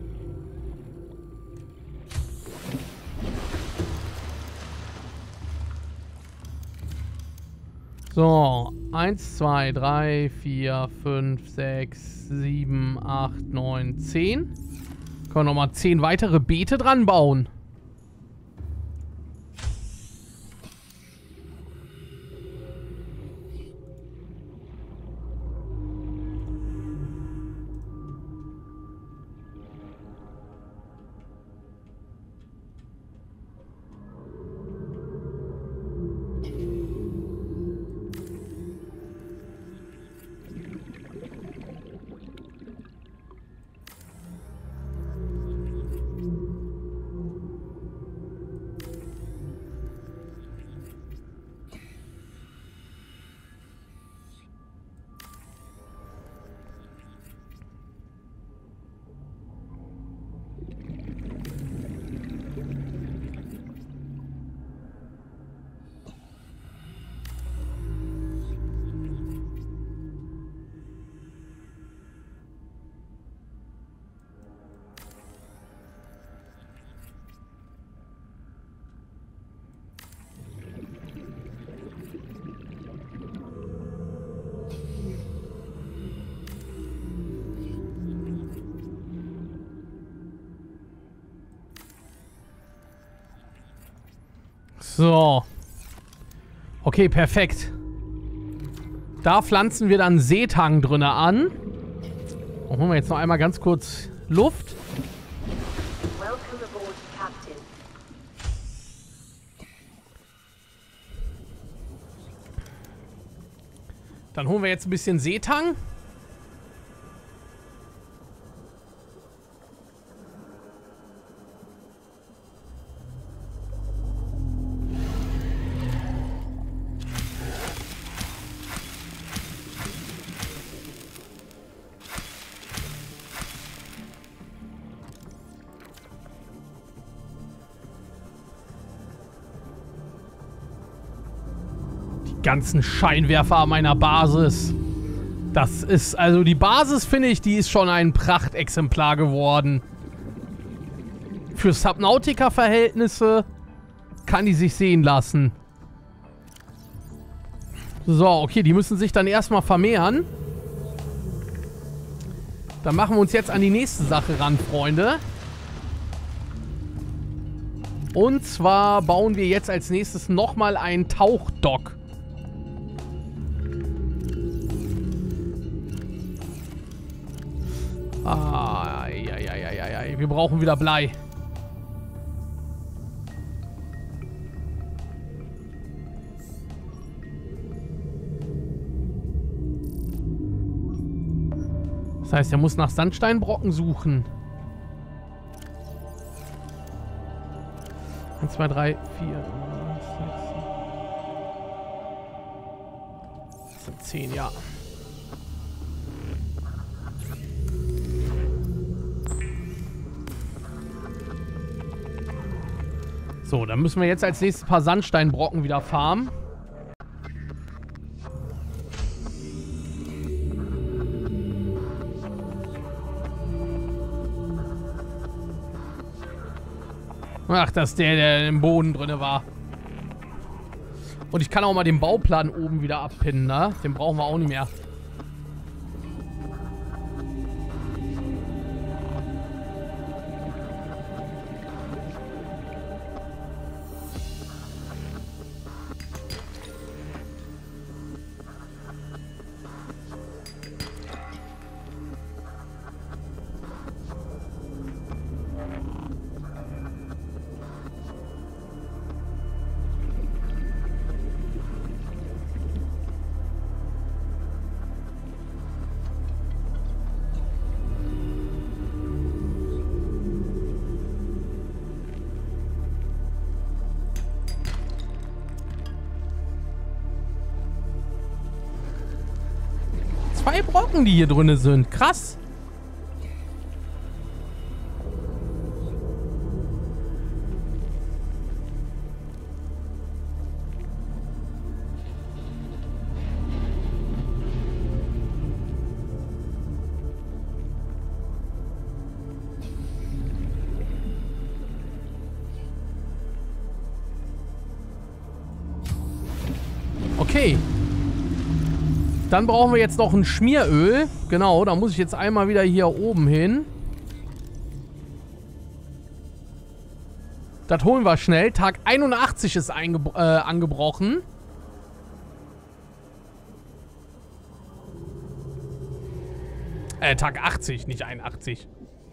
Speaker 1: So, 1, 2, 3, 4, 5, 6, 7, 8, 9, 10. Können wir nochmal 10 weitere Beete dran bauen. So. Okay, perfekt. Da pflanzen wir dann Seetang drinne an. Und holen wir jetzt noch einmal ganz kurz Luft.
Speaker 2: Welcome aboard, Captain.
Speaker 1: Dann holen wir jetzt ein bisschen Seetang. Ganzen Scheinwerfer an meiner Basis. Das ist, also die Basis, finde ich, die ist schon ein Prachtexemplar geworden. Für Subnautica-Verhältnisse kann die sich sehen lassen. So, okay, die müssen sich dann erstmal vermehren. Dann machen wir uns jetzt an die nächste Sache ran, Freunde. Und zwar bauen wir jetzt als nächstes nochmal einen Tauchdock. Ah, ja. Wir brauchen wieder Blei. Das heißt, er muss nach Sandsteinbrocken suchen. 1, 2, 3, 4, 5, 6. Das sind 10, ja. So, dann müssen wir jetzt als nächstes ein paar Sandsteinbrocken wieder farmen. Ach, das ist der im Boden drin war. Und ich kann auch mal den Bauplan oben wieder abpinnen, ne? Den brauchen wir auch nicht mehr. Zwei Brocken, die hier drin sind. Krass. Okay. Dann brauchen wir jetzt noch ein Schmieröl. Genau, da muss ich jetzt einmal wieder hier oben hin. Das holen wir schnell. Tag 81 ist angebrochen. Tag 80, nicht 81.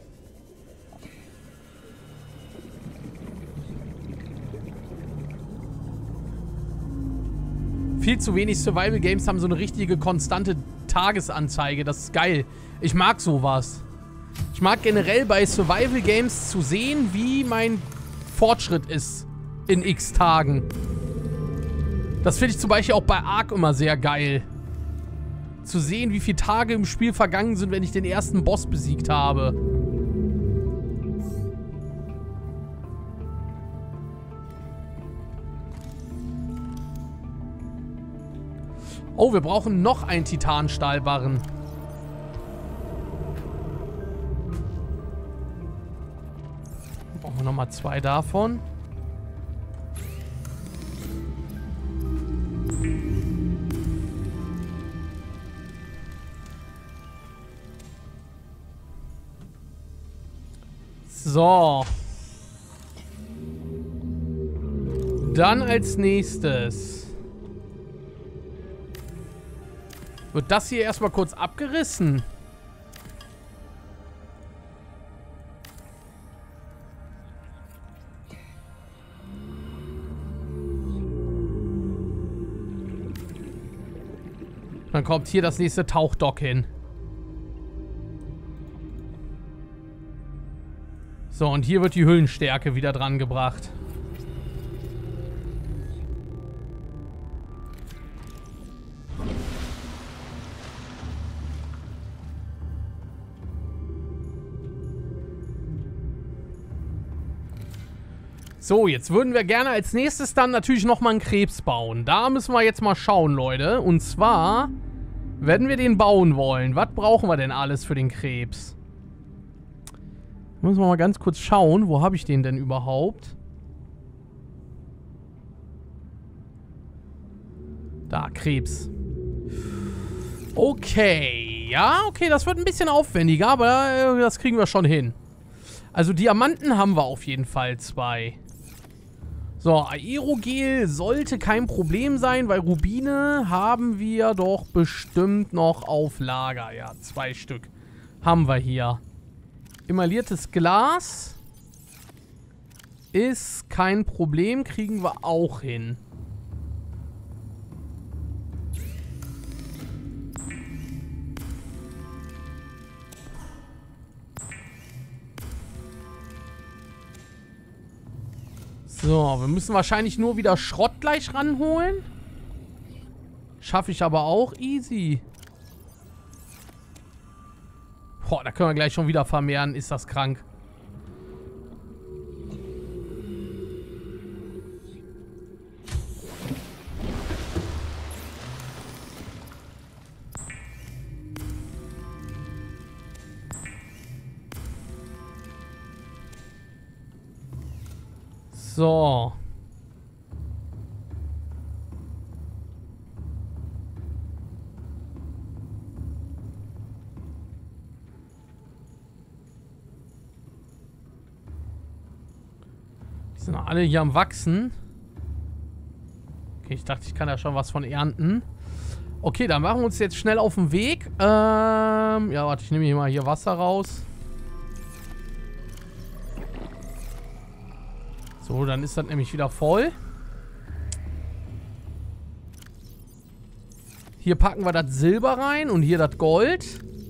Speaker 1: Viel zu wenig Survival Games haben so eine richtige konstante Tagesanzeige. Das ist geil. Ich mag sowas. Ich mag generell bei Survival Games zu sehen, wie mein Fortschritt ist in x Tagen. Das finde ich zum Beispiel auch bei Ark immer sehr geil. Zu sehen, wie viele Tage im Spiel vergangen sind, wenn ich den ersten Boss besiegt habe. Oh, wir brauchen noch einen Titanstahlbarren. Brauchen wir nochmal 2 davon. So. Dann als nächstes wird das hier erstmal kurz abgerissen. Dann kommt hier das nächste Tauchdock hin. So, und hier wird die Hüllenstärke wieder dran gebracht. So, jetzt würden wir gerne als nächstes dann natürlich nochmal einen Krebs bauen. Da müssen wir jetzt mal schauen, Leute. Und zwar werden wir den bauen wollen. Was brauchen wir denn alles für den Krebs? Müssen wir mal ganz kurz schauen. Wo habe ich den denn überhaupt? Da, Krebs. Okay. Ja, okay, das wird ein bisschen aufwendiger, aber das kriegen wir schon hin. Also Diamanten haben wir auf jeden Fall 2. So, Aerogel sollte kein Problem sein, weil Rubine haben wir doch bestimmt noch auf Lager. Ja, 2 Stück haben wir hier. Emailliertes Glas ist kein Problem, kriegen wir auch hin. So, wir müssen wahrscheinlich nur wieder Schrott gleich ranholen. Schaffe ich aber auch easy. Boah, da können wir gleich schon wieder vermehren. Ist das krank. So. Die sind alle hier am Wachsen. Okay, ich dachte, ich kann da schon was von ernten. Okay, dann machen wir uns jetzt schnell auf den Weg. Ja, warte, ich nehme hier mal hier Wasser raus. So, dann ist das nämlich wieder voll. Hier packen wir das Silber rein und hier das Gold.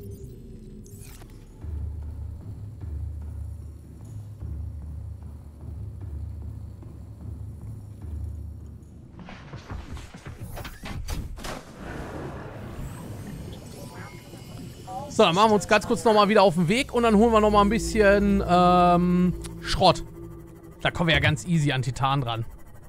Speaker 1: So, dann machen wir uns ganz kurz nochmal wieder auf den Weg und dann holen wir nochmal ein bisschen Schrott. Da kommen wir ja ganz easy an Titan dran.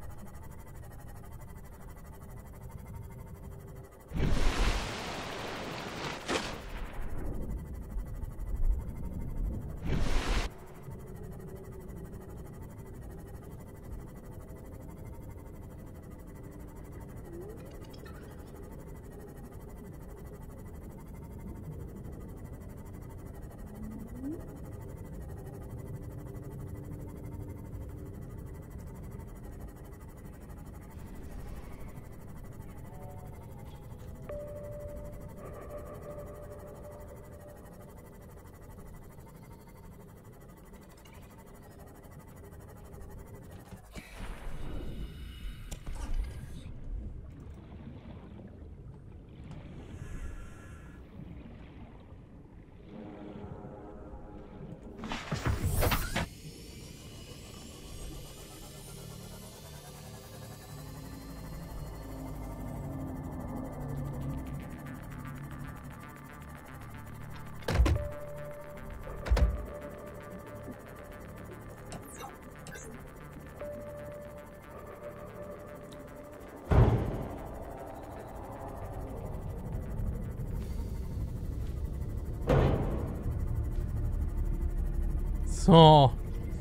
Speaker 1: So.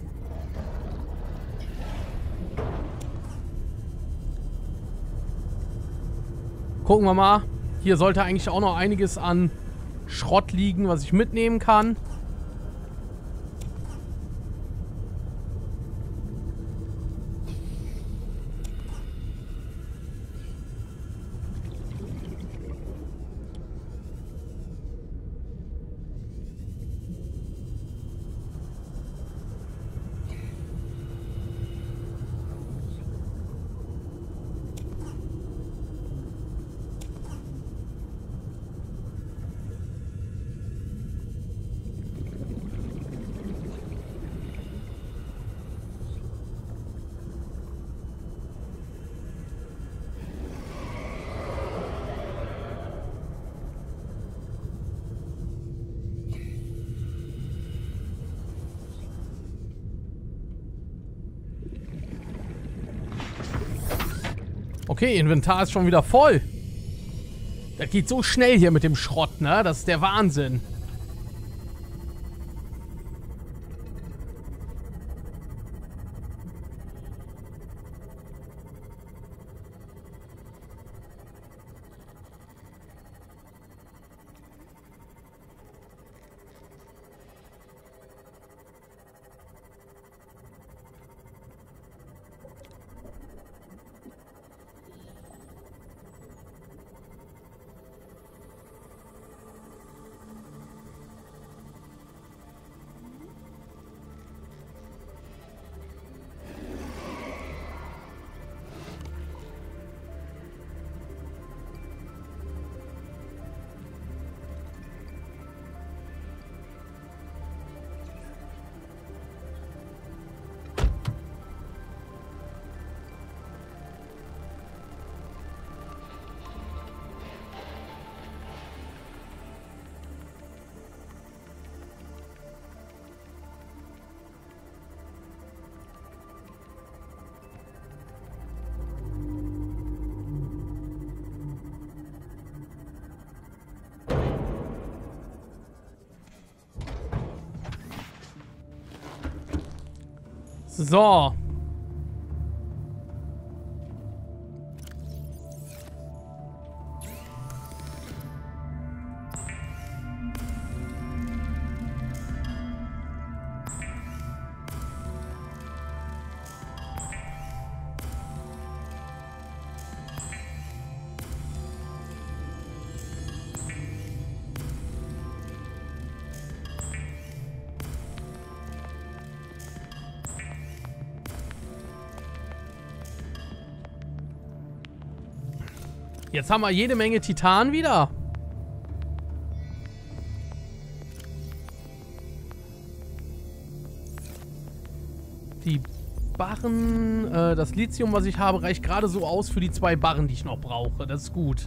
Speaker 1: Gucken wir mal. Hier sollte eigentlich auch noch einiges an Schrott liegen, was ich mitnehmen kann. Okay, Inventar ist schon wieder voll. Das geht so schnell hier mit dem Schrott, ne? Das ist der Wahnsinn. So. Jetzt haben wir jede Menge Titan wieder. Die Barren, das Lithium, was ich habe, reicht gerade so aus für die 2 Barren, die ich noch brauche. Das ist gut.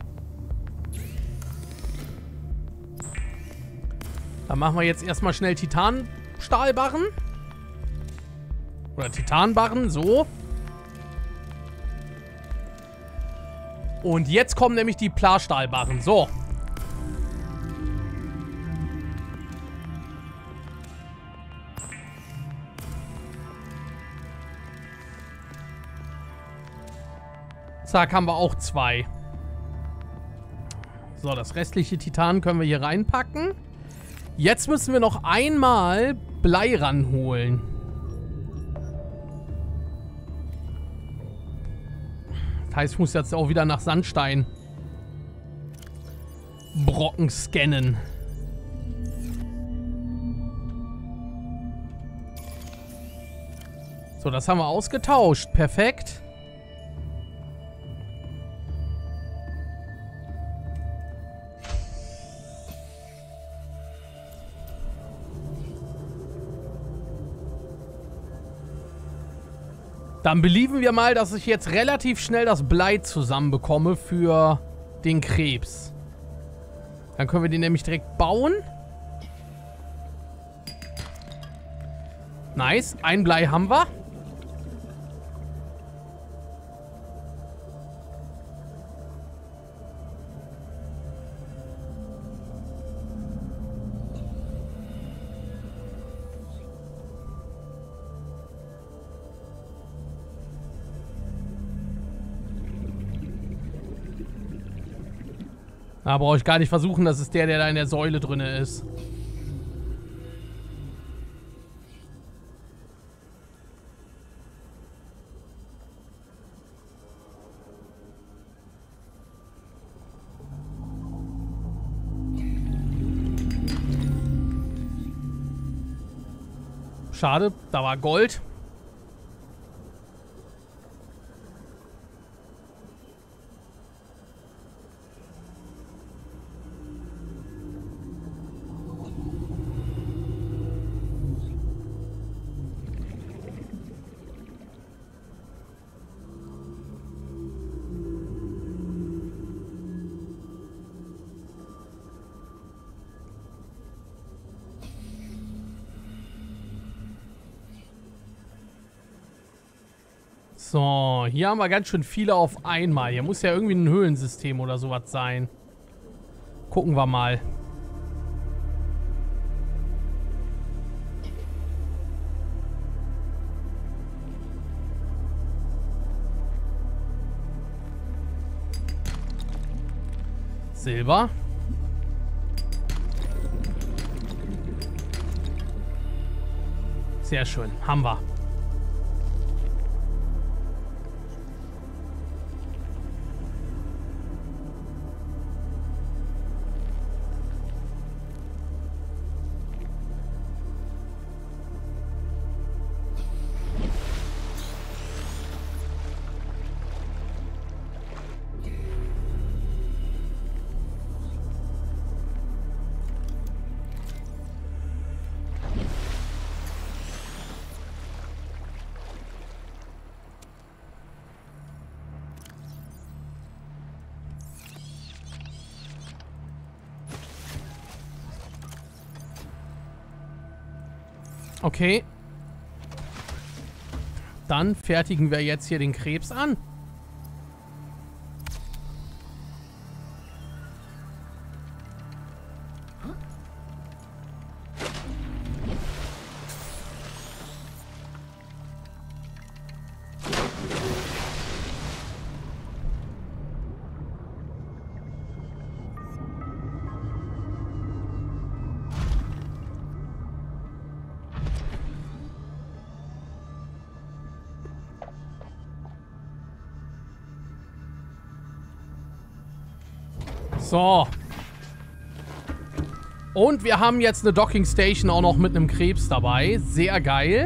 Speaker 1: Dann machen wir jetzt erstmal schnell Titanstahlbarren. Oder Titanbarren, so. Und jetzt kommen nämlich die Plarstahlbarren. So. Zack, haben wir auch 2. So, das restliche Titan können wir hier reinpacken. Jetzt müssen wir noch einmal Blei ranholen. Das heißt, ich muss jetzt auch wieder nach Sandstein Brocken scannen. So, das haben wir ausgetauscht. Perfekt. Dann believen wir mal, dass ich jetzt relativ schnell das Blei zusammenbekomme für den Krebs. Dann können wir den nämlich direkt bauen. Nice. Ein Blei haben wir. Da brauche ich gar nicht versuchen, das ist der da in der Säule drin ist. Schade, da war Gold. So, hier haben wir ganz schön viele auf einmal. Hier muss ja irgendwie ein Höhlensystem oder sowas sein. Gucken wir mal. Silber. Sehr schön. Haben wir. Okay. Dann fertigen wir jetzt hier den Krebs an. So. Und wir haben jetzt eine Docking Station auch noch mit einem Krebs dabei. Sehr geil.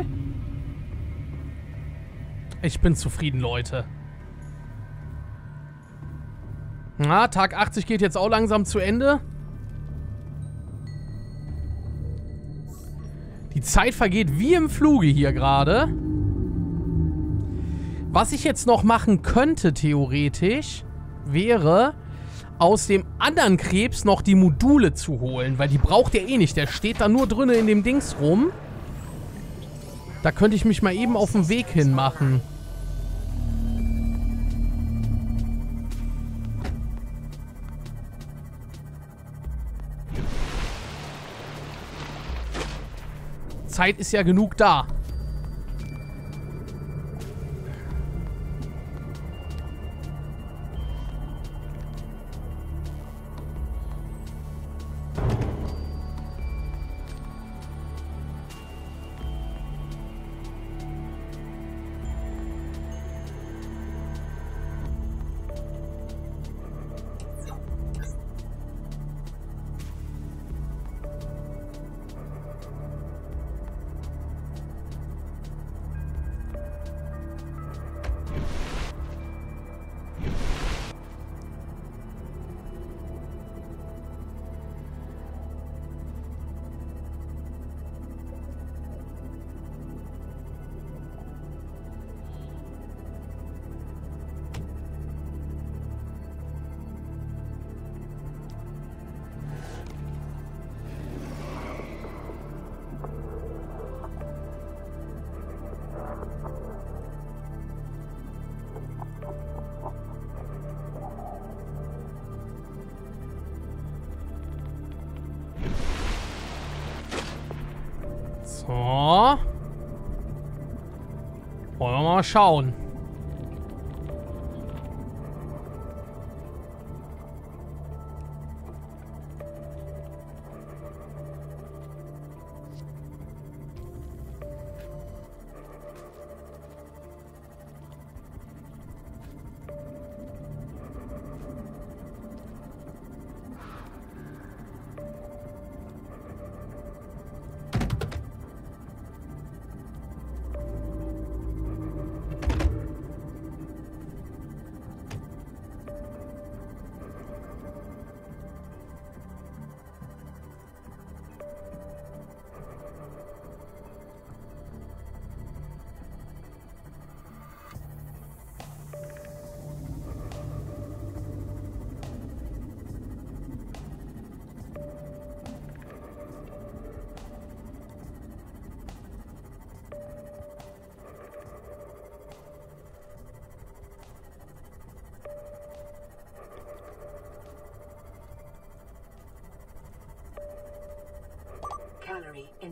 Speaker 1: Ich bin zufrieden, Leute. Na, Tag 80 geht jetzt auch langsam zu Ende. Die Zeit vergeht wie im Fluge hier gerade. Was ich jetzt noch machen könnte, theoretisch, wäre, aus dem anderen Krebs noch die Module zu holen, weil die braucht er eh nicht. Der steht da nur drinnen in dem Dings rum. Da könnte ich mich mal eben auf den Weg hin machen. Zeit ist ja genug da. So. Wollen wir mal schauen.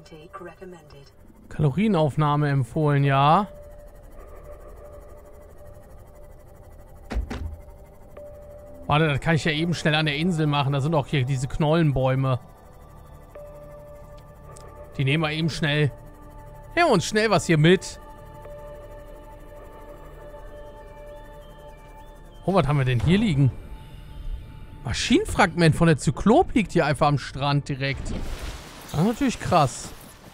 Speaker 2: intake recommended.
Speaker 1: Kalorienaufnahme empfohlen, ja. Warte, das kann ich ja eben schnell an der Insel machen. Da sind auch hier diese Knollenbäume. Die nehmen wir eben schnell. Nehmen wir uns schnell was hier mit. Oh, was haben wir denn hier liegen? Maschinenfragment von der Zyklop liegt hier einfach am Strand direkt. Das ist natürlich krass.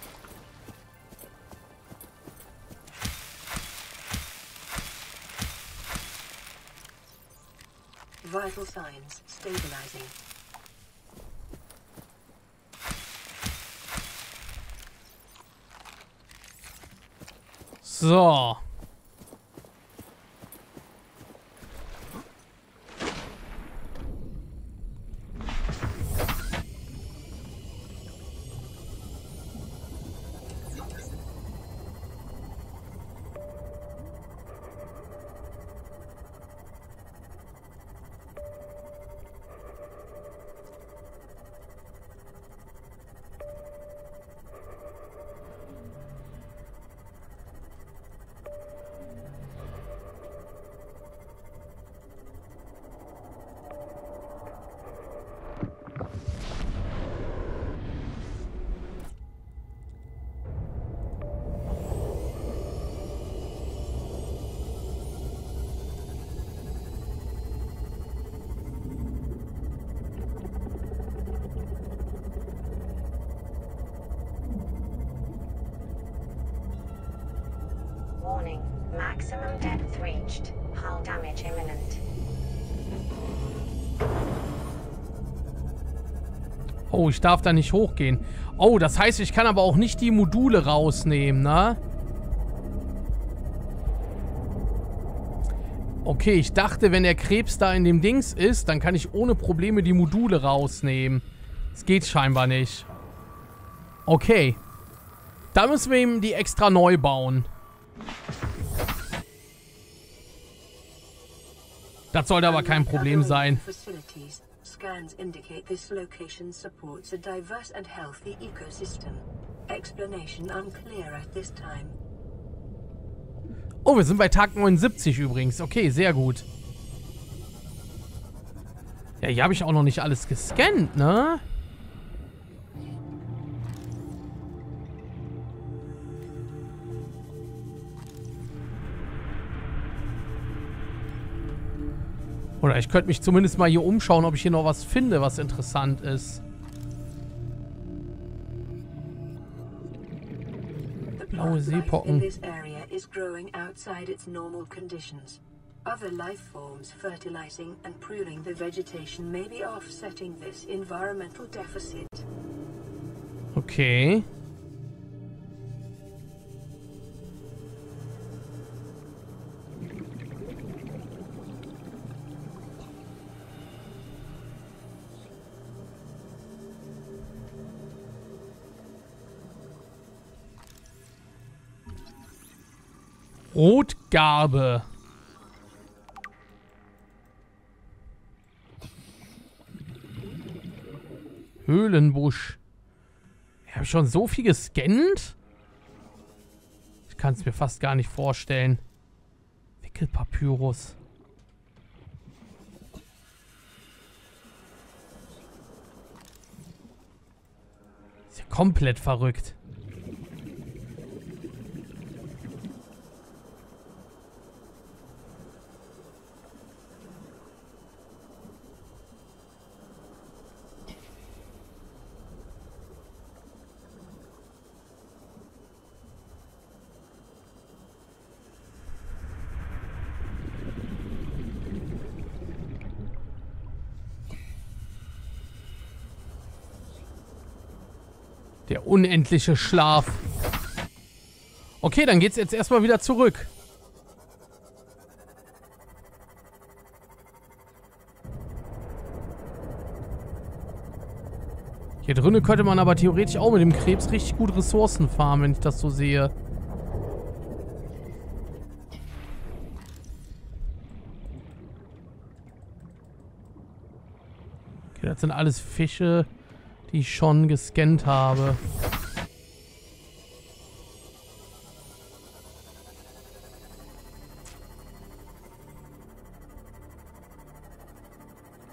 Speaker 2: Vital signs stabilizing.
Speaker 1: So.
Speaker 2: Warning, maximum depth reached. Hull damage imminent.
Speaker 1: Oh, ich darf da nicht hochgehen. Oh, das heißt, ich kann aber auch nicht die Module rausnehmen, ne? Okay, ich dachte, wenn der Krebs da in dem Dings ist, dann kann ich ohne Probleme die Module rausnehmen. Das geht scheinbar nicht. Okay. Da müssen wir ihm die extra neu bauen. Das sollte aber kein Problem sein.
Speaker 2: Scans indicate this location supports a diverse and healthy ecosystem. Explanation unclear at this time.
Speaker 1: Oh, wir sind bei Tag 79 übrigens. Okay, sehr gut. Ja, hier habe ich auch noch nicht alles gescannt, ne? Oder ich könnte mich zumindest mal hier umschauen, ob ich hier noch was finde, was interessant ist. Blaue Seepocken.
Speaker 2: Other life forms fertilizing and pruning the vegetation may be offsetting this environmental deficit.
Speaker 1: Okay. Rotgarbe. Höhlenbusch. Ich habe schon so viel gescannt. Ich kann es mir fast gar nicht vorstellen. Wickelpapyrus. Ist ja komplett verrückt. Der unendliche Schlaf. Okay, dann geht's jetzt erstmal wieder zurück. Hier drinnen könnte man aber theoretisch auch mit dem Krebs richtig gut Ressourcen farmen, wenn ich das so sehe. Okay, das sind alles Fische, die ich schon gescannt habe.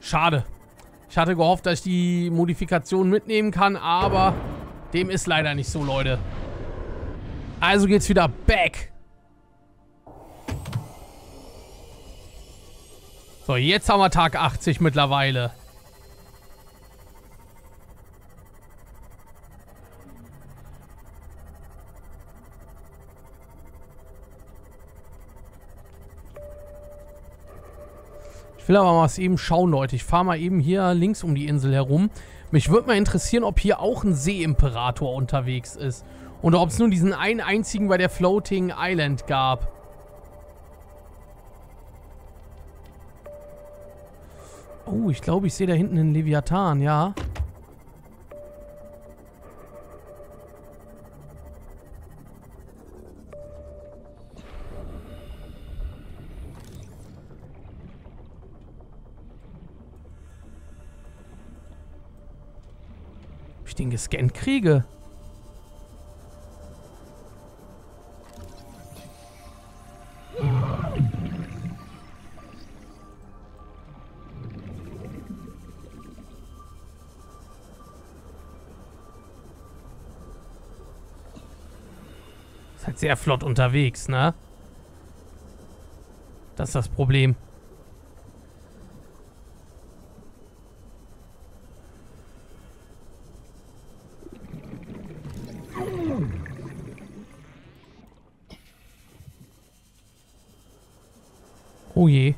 Speaker 1: Schade. Ich hatte gehofft, dass ich die Modifikation mitnehmen kann, aber dem ist leider nicht so, Leute. Also geht's wieder back. So, jetzt haben wir Tag 80 mittlerweile. Ich will aber mal was eben schauen, Leute. Ich fahre mal eben hier links um die Insel herum. Mich würde mal interessieren, ob hier auch ein Seeimperator unterwegs ist. Oder ob es nur diesen einen einzigen bei der Floating Island gab. Oh, ich glaube, ich sehe da hinten einen Leviathan, ja. Ob ich den gescannt kriege? Ist halt sehr flott unterwegs, ne? Das ist das Problem. Oh je.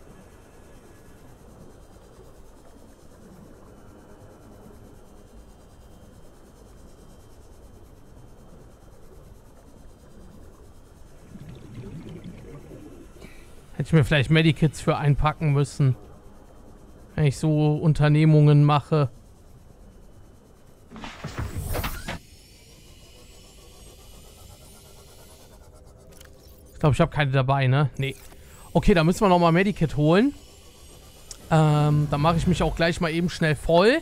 Speaker 1: Hätte ich mir vielleicht Medikits für einpacken müssen. Wenn ich so Unternehmungen mache. Ich glaube, ich habe keine dabei, ne? Nee. Okay, da müssen wir nochmal Medikit holen. Dann mache ich mich auch gleich mal eben schnell voll.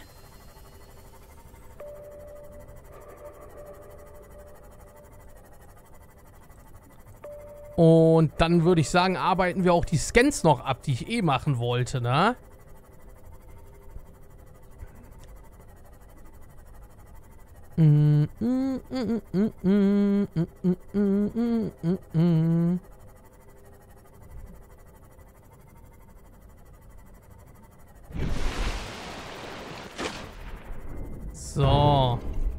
Speaker 1: Und dann würde ich sagen, arbeiten wir auch die Scans noch ab, die ich eh machen wollte, ne? So.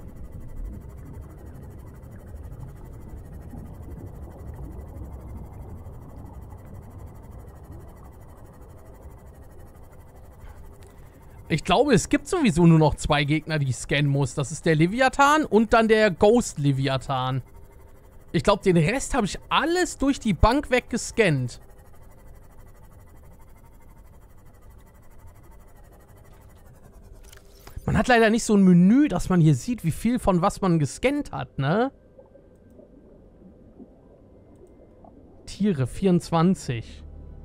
Speaker 1: Ich glaube, es gibt sowieso nur noch 2 Gegner, die ich scannen muss. Das ist der Leviathan und dann der Ghost Leviathan. Ich glaube, den Rest habe ich alles durch die Bank weg gescannt. Man hat leider nicht so ein Menü, dass man hier sieht, wie viel von was man gescannt hat, ne? Tiere, 24.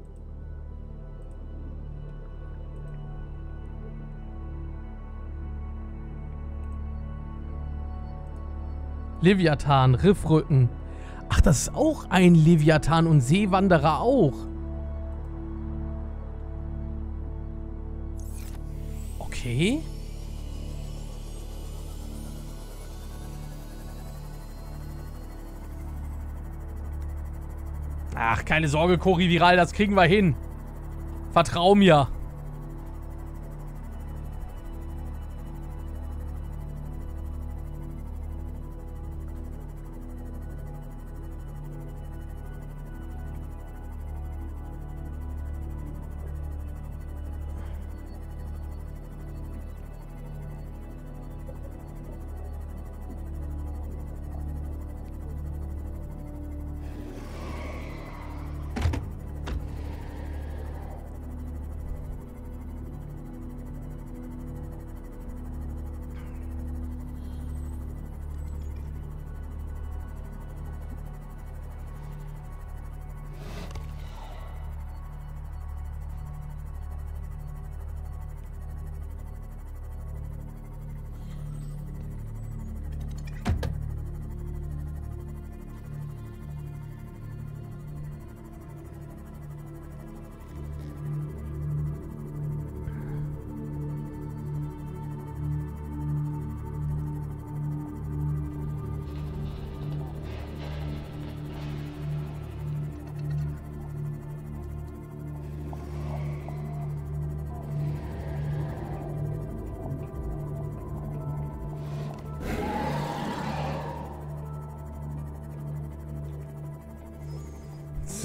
Speaker 1: Leviathan, Riffrücken. Ach, das ist auch ein Leviathan und Seewanderer auch. Okay. Ach, keine Sorge, Coriviral, das kriegen wir hin. Vertrau mir.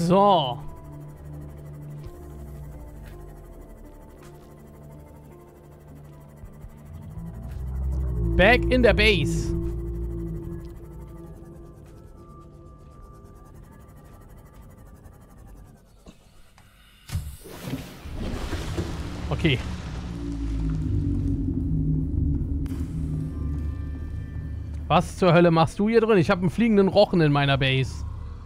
Speaker 1: So. Back in der Base. Okay. Was zur Hölle machst du hier drin? Ich habe einen fliegenden Rochen in meiner Base.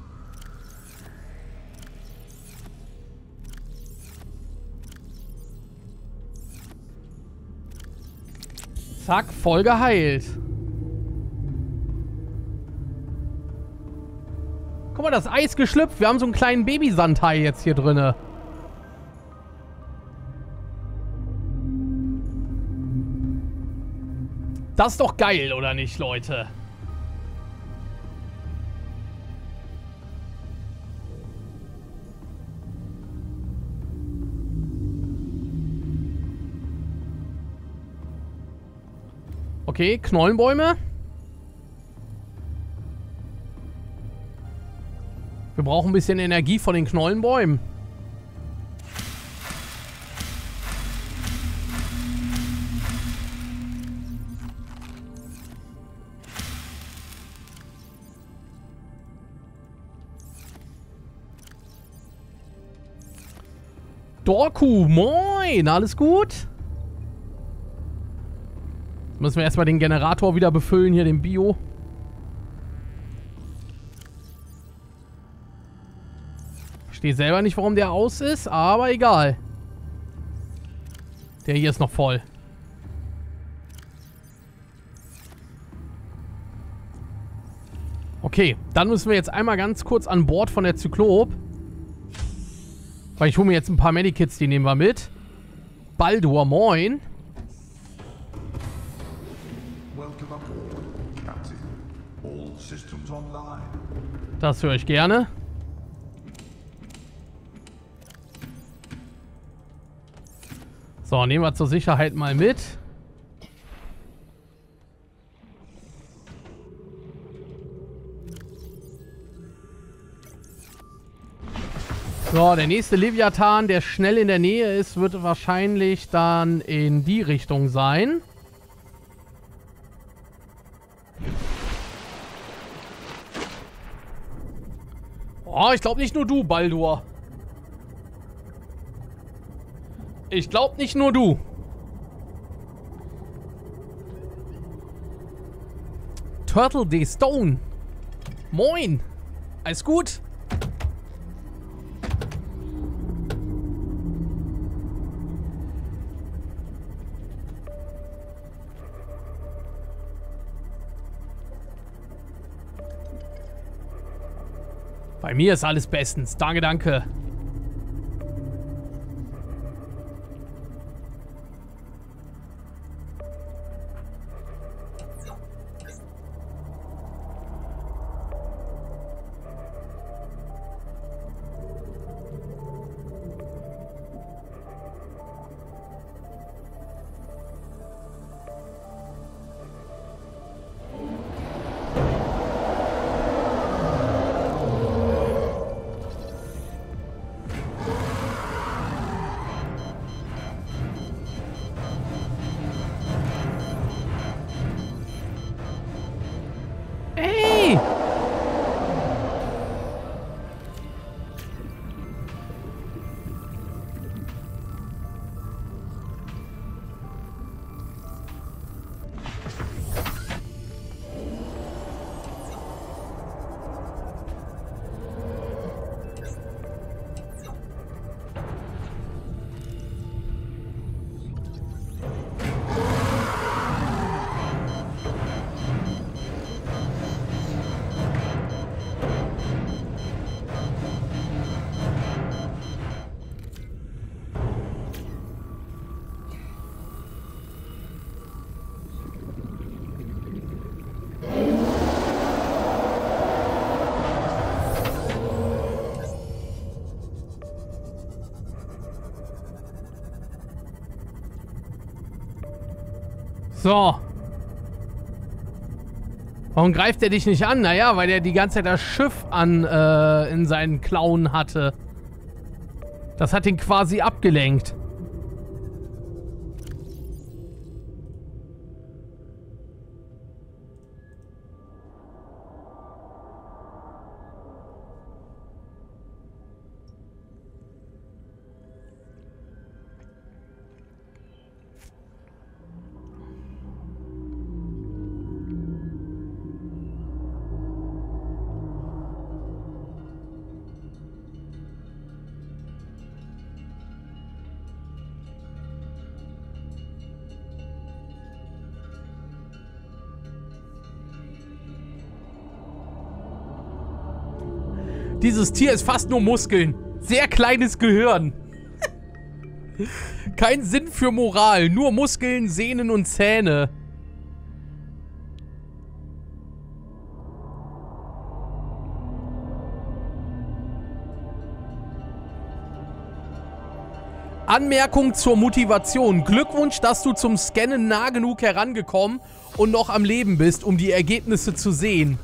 Speaker 1: Zack, voll geheilt. Guck mal, das Eis geschlüpft. Wir haben so einen kleinen Babysandhai jetzt hier drinne. Das ist doch geil, oder nicht, Leute? Okay, Knollenbäume. Wir brauchen ein bisschen Energie von den Knollenbäumen. Dorku, moin, alles gut? Jetzt müssen wir erstmal den Generator wieder befüllen, hier den Bio. Verstehe selber nicht, warum der aus ist, aber egal. Der hier ist noch voll. Okay, dann müssen wir jetzt einmal ganz kurz an Bord von der Zyklop. Weil ich hole mir jetzt ein paar Medikits, die nehmen wir mit. Baldur, moin. Das höre ich gerne. So, nehmen wir zur Sicherheit mal mit. So, der nächste Leviathan, der schnell in der Nähe ist, wird wahrscheinlich dann in die Richtung sein. Oh, ich glaube nicht nur du, Baldur. Ich glaube nicht nur du. Turtle D. Stone. Moin. Alles gut? Bei mir ist alles bestens. Danke, danke. So. Warum greift er dich nicht an? Naja, weil er die ganze Zeit das Schiff in seinen Klauen hatte. Das hat ihn quasi abgelenkt. Dieses Tier ist fast nur Muskeln. Sehr kleines Gehirn. Kein Sinn für Moral. Nur Muskeln, Sehnen und Zähne. Anmerkung zur Motivation. Glückwunsch, dass du zum Scannen nah genug herangekommen und noch am Leben bist, um die Ergebnisse zu sehen.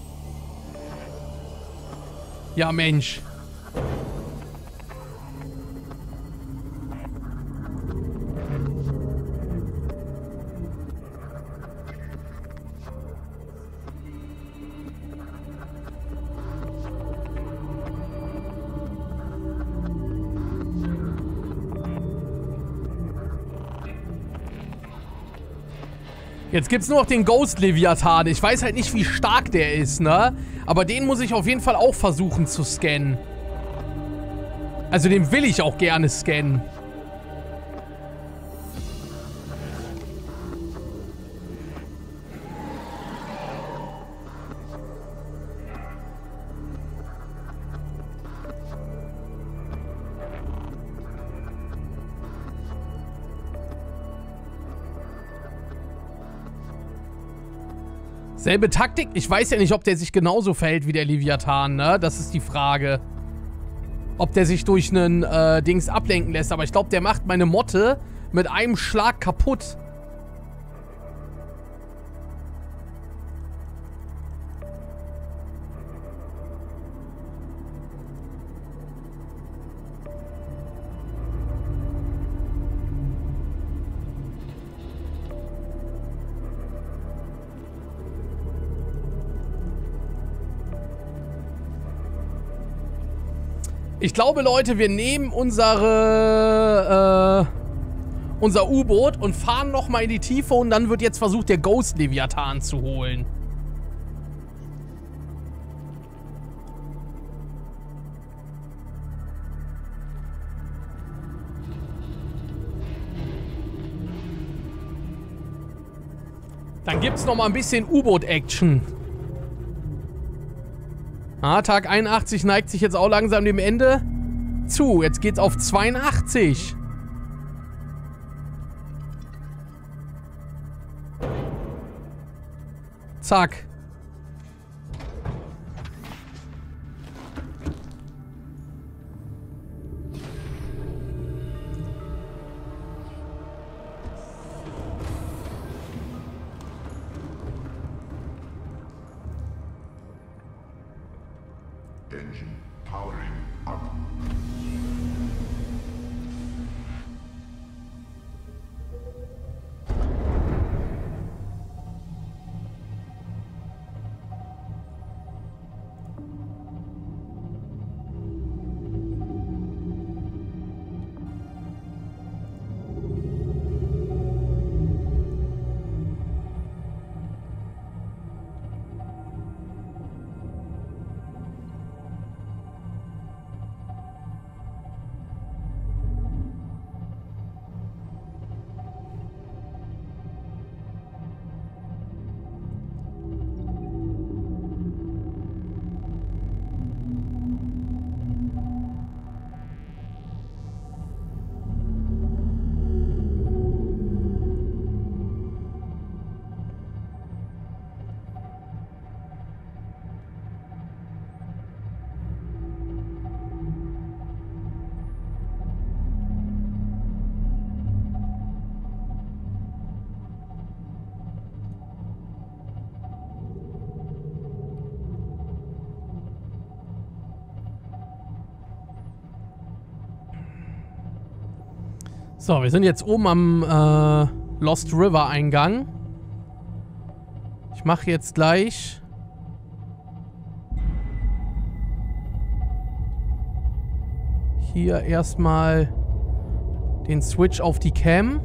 Speaker 1: Ja, Mensch. Jetzt gibt's nur noch den Ghost Leviathan. Ich weiß halt nicht, wie stark der ist, ne? Aber den muss ich auf jeden Fall auch versuchen zu scannen. Also den will ich auch gerne scannen. Selbe Taktik? Ich weiß ja nicht, ob der sich genauso verhält wie der Leviathan, ne? Das ist die Frage. Ob der sich durch einen Dings ablenken lässt. Aber ich glaube, der macht meine Motte mit einem Schlag kaputt. Ich glaube, Leute, wir nehmen unser U-Boot und fahren nochmal in die Tiefe und dann wird jetzt versucht, der Ghost Leviathan zu holen. Dann gibt's nochmal ein bisschen U-Boot-Action. Ah, Tag 81 neigt sich jetzt auch langsam dem Ende zu. Jetzt geht's auf 82. Zack.
Speaker 3: Engine powering up.
Speaker 1: So, wir sind jetzt oben am Lost River Eingang. Ich mache jetzt gleich hier erstmal den Switch auf die Cam.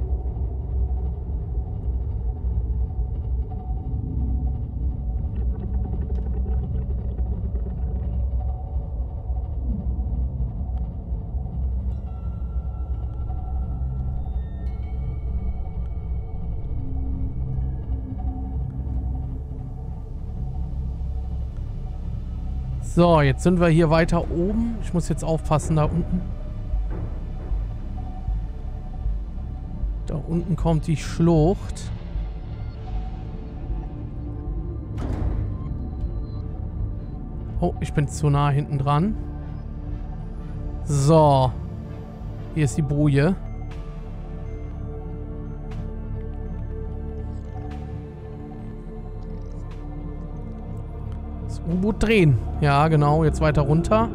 Speaker 1: So, jetzt sind wir hier weiter oben. Ich muss jetzt aufpassen, da unten. Da unten kommt die Schlucht. Oh, ich bin zu nah hinten dran. So. Hier ist die Boje. U-Boot drehen. Ja, genau. Jetzt weiter runter.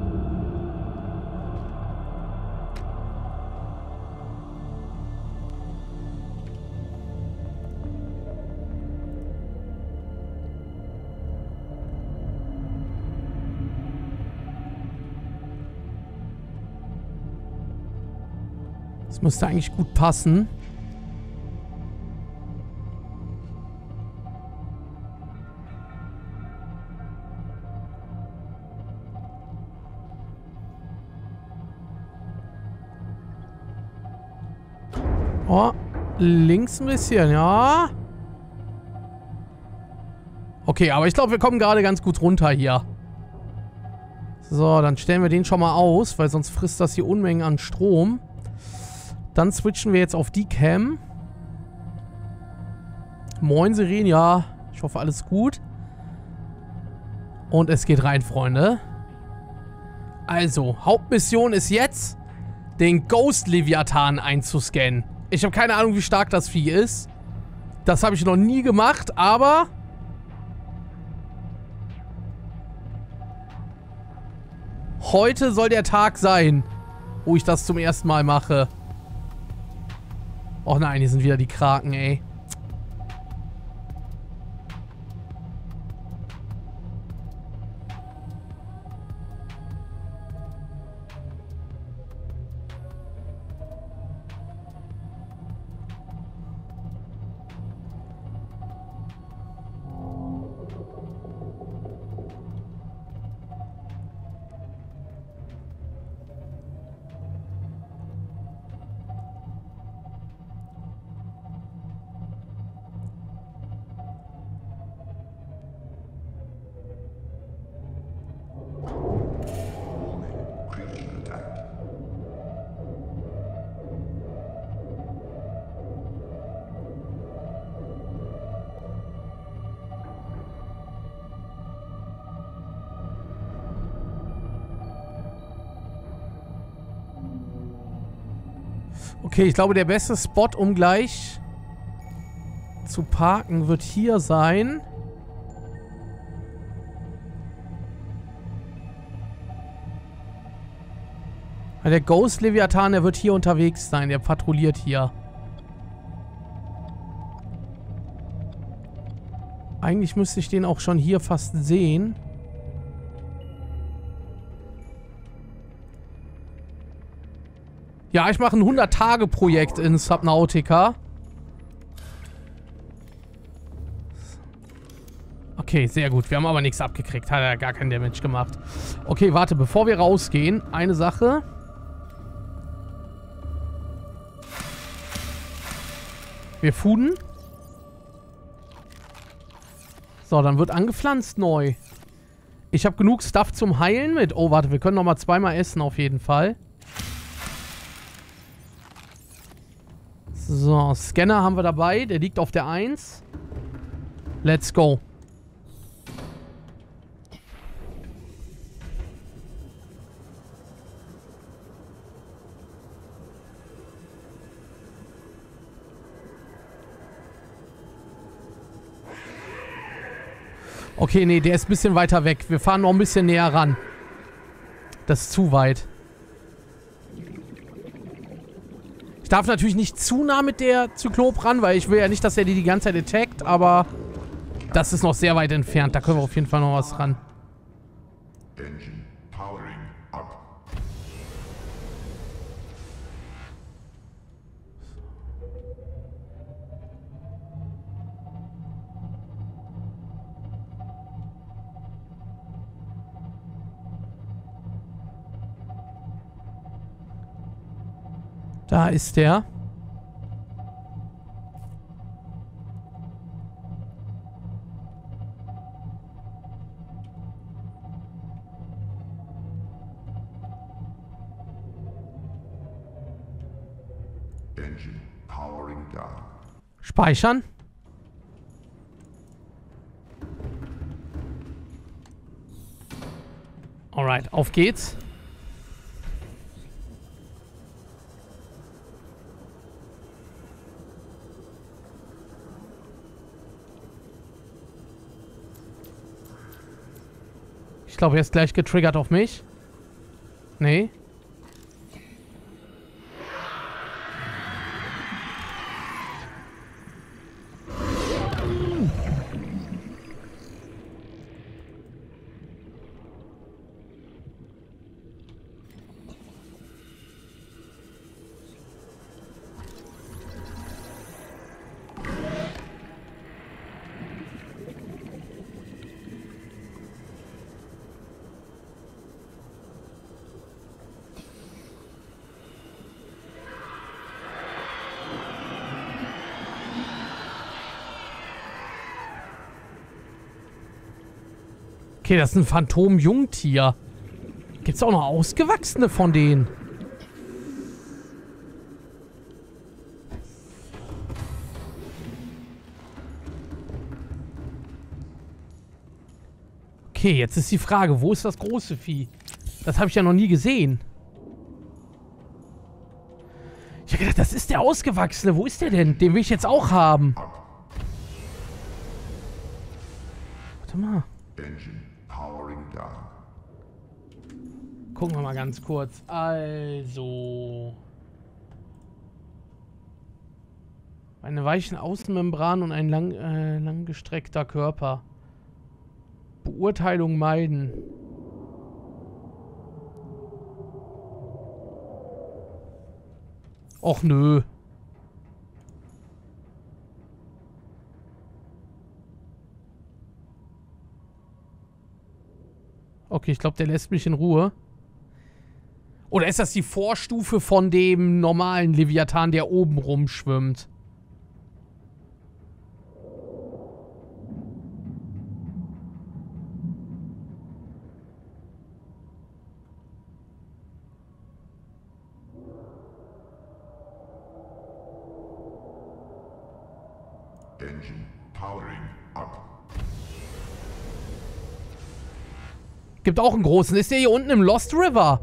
Speaker 1: Das müsste eigentlich gut passen. Oh, links ein bisschen, ja. Okay, aber ich glaube, wir kommen gerade ganz gut runter hier. So, dann stellen wir den schon mal aus, weil sonst frisst das hier Unmengen an Strom. Dann switchen wir jetzt auf die Cam. Moin, Sirene, ja. Ich hoffe, alles gut. Und es geht rein, Freunde. Also, Hauptmission ist jetzt, den Ghost-Leviathan einzuscannen. Ich habe keine Ahnung, wie stark das Vieh ist. Das habe ich noch nie gemacht, aber heute soll der Tag sein, wo ich das zum ersten Mal mache. Oh nein, hier sind wieder die Kraken, ey. Okay, ich glaube, der beste Spot, um gleich zu parken, wird hier sein. Der Ghost Leviathan, der wird hier unterwegs sein. Der patrouilliert hier. Eigentlich müsste ich den auch schon hier fast sehen. Ja, ich mache ein 100-Tage-Projekt in Subnautica. Okay, sehr gut. Wir haben aber nichts abgekriegt. Hat ja gar keinen Damage gemacht. Okay, warte, bevor wir rausgehen, eine Sache. Wir fooden. So, dann wird angepflanzt neu. Ich habe genug Stuff zum Heilen mit. Oh, warte, wir können noch mal zweimal essen auf jeden Fall. So, Scanner haben wir dabei. Der liegt auf der 1. Let's go. Okay, nee, der ist ein bisschen weiter weg. Wir fahren noch ein bisschen näher ran. Das ist zu weit. Ich darf natürlich nicht zu nah mit der Zyklop ran, weil ich will ja nicht, dass er die ganze Zeit attackt, aber das ist noch sehr weit entfernt. Da können wir auf jeden Fall noch was ran.
Speaker 3: Engine powering up.
Speaker 1: Da ist der.
Speaker 3: Engine powering down.
Speaker 1: Speichern. Alright, auf geht's. Ich glaube, er ist gleich getriggert auf mich. Nee. Okay, das ist ein Phantom-Jungtier. Gibt's auch noch ausgewachsene von denen? Okay, jetzt ist die Frage, wo ist das große Vieh? Das habe ich ja noch nie gesehen. Ich habe gedacht, das ist der Ausgewachsene. Wo ist der denn? Den will ich jetzt auch haben. Warte mal.
Speaker 3: Engine powering down.
Speaker 1: Gucken wir mal ganz kurz. Also. Eine weichen Außenmembran und ein langgestreckter Körper. Beurteilung meiden. Och nö. Okay, ich glaube, der lässt mich in Ruhe. Oder ist das die Vorstufe von dem normalen Leviathan, der oben rumschwimmt?
Speaker 3: Engine powering up.
Speaker 1: Gibt auch einen großen. Ist der hier unten im Lost River?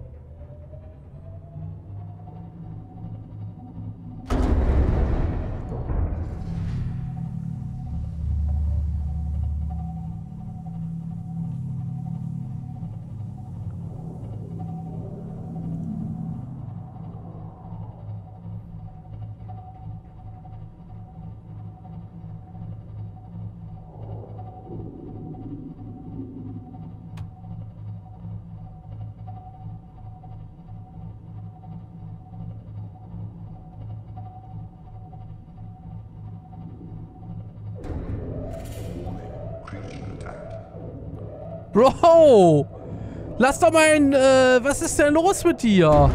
Speaker 1: Bro! Lass doch mal ein, was ist denn los mit dir?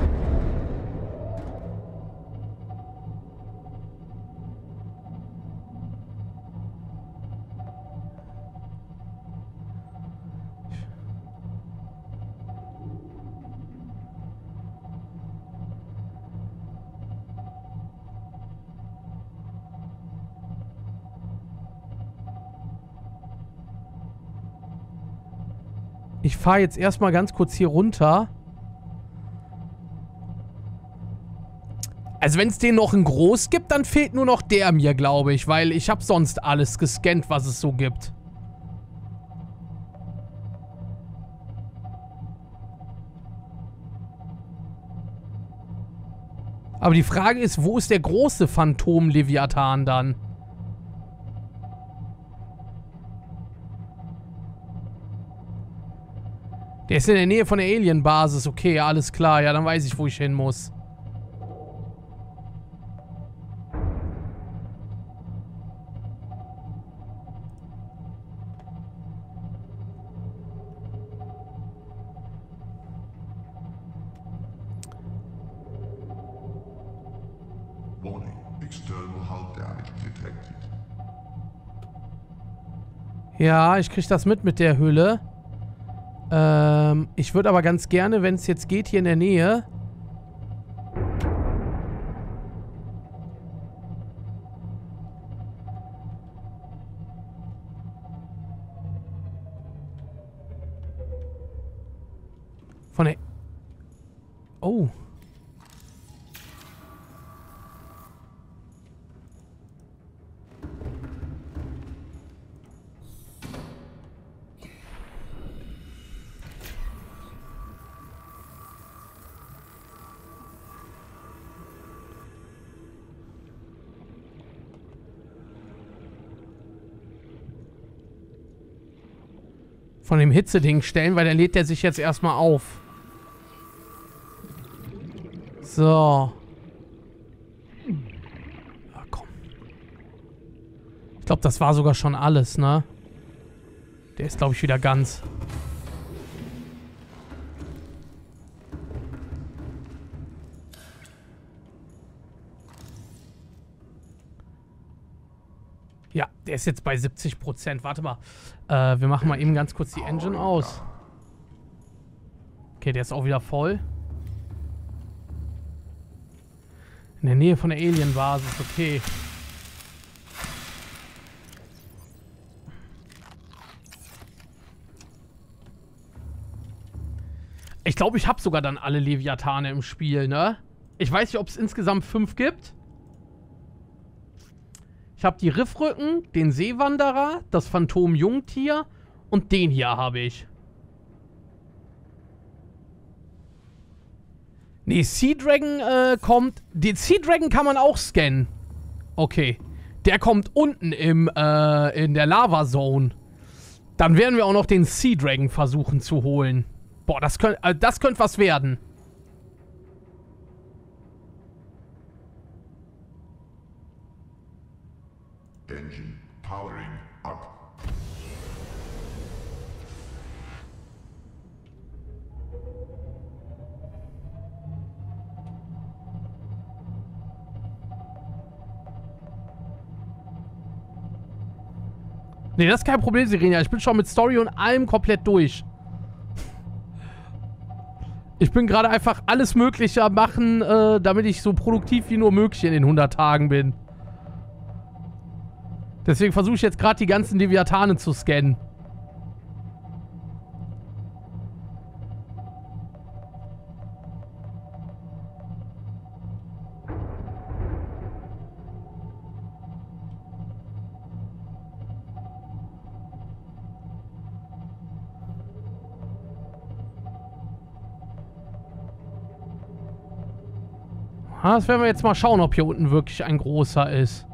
Speaker 1: Ich fahre jetzt erstmal ganz kurz hier runter. Also wenn es den noch in groß gibt, dann fehlt nur noch der mir, glaube ich. Weil ich habe sonst alles gescannt, was es so gibt. Aber die Frage ist, wo ist der große Phantom-Leviathan dann? Der ist in der Nähe von der Alien-Basis. Okay, alles klar. Ja, dann weiß ich, wo ich hin muss.
Speaker 3: Warning. External hull damage detected.
Speaker 1: Ja, ich krieg das mit der Hülle. Ich würde aber ganz gerne, wenn es jetzt geht, hier in der Nähe... Von der... Oh. Von dem Hitzeding stellen, weil dann lädt der sich jetzt erstmal auf. So. Ja, komm. Ich glaube, das war sogar schon alles, ne? Der ist, glaube ich, wieder ganz. Ja, der ist jetzt bei 70%. Warte mal. Wir machen mal eben ganz kurz die Engine aus. Okay, der ist auch wieder voll. In der Nähe von der Alien-Basis, okay. Ich glaube, ich habe sogar dann alle Leviathane im Spiel, ne? Ich weiß nicht, ob es insgesamt 5 gibt. Ich habe die Riffrücken, den Seewanderer, das Phantom-Jungtier und den hier habe ich. Nee, Sea Dragon kommt... Den Sea Dragon kann man auch scannen. Okay. Der kommt unten in der Lava-Zone. Dann werden wir auch noch den Sea Dragon versuchen zu holen. Boah, das könnte was werden.
Speaker 3: Engine powering up.
Speaker 1: Nee, das ist kein Problem, Sirenia. Ich bin schon mit Story und allem komplett durch. Ich bin gerade einfach alles Mögliche am machen, damit ich so produktiv wie nur möglich in den 100 Tagen bin. Deswegen versuche ich jetzt gerade die ganzen Leviathane zu scannen. Das werden wir jetzt mal schauen, ob hier unten wirklich ein großer ist.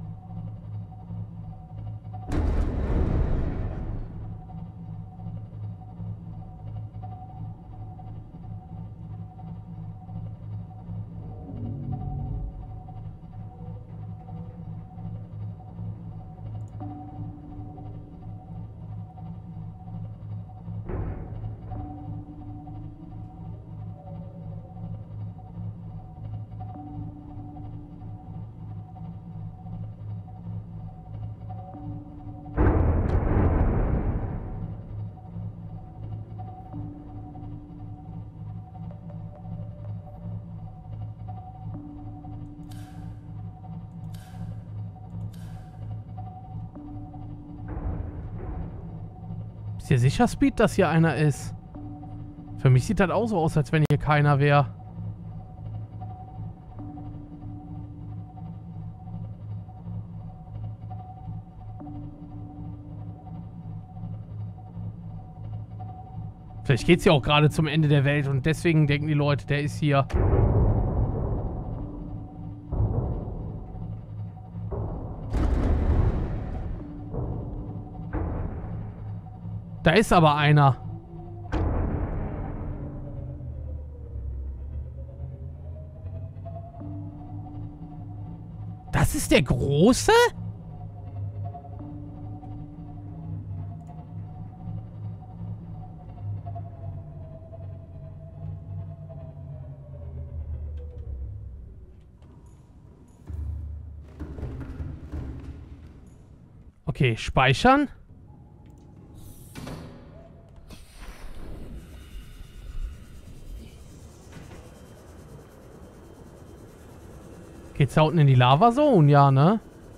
Speaker 1: Ist dir sicher, Speed, dass hier einer ist? Für mich sieht das auch so aus, als wenn hier keiner wäre. Vielleicht geht es ja auch gerade zum Ende der Welt und deswegen denken die Leute, der ist hier. Da ist aber einer. Das ist der Große? Okay, speichern. Geht's da unten in die Lavazone? Ja, ne?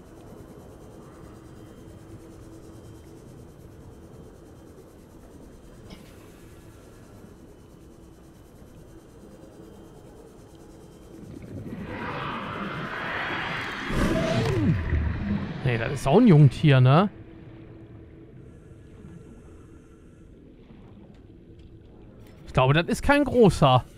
Speaker 1: Nee, das ist auch ein Jungtier, ne? Ich glaube, das ist kein großer.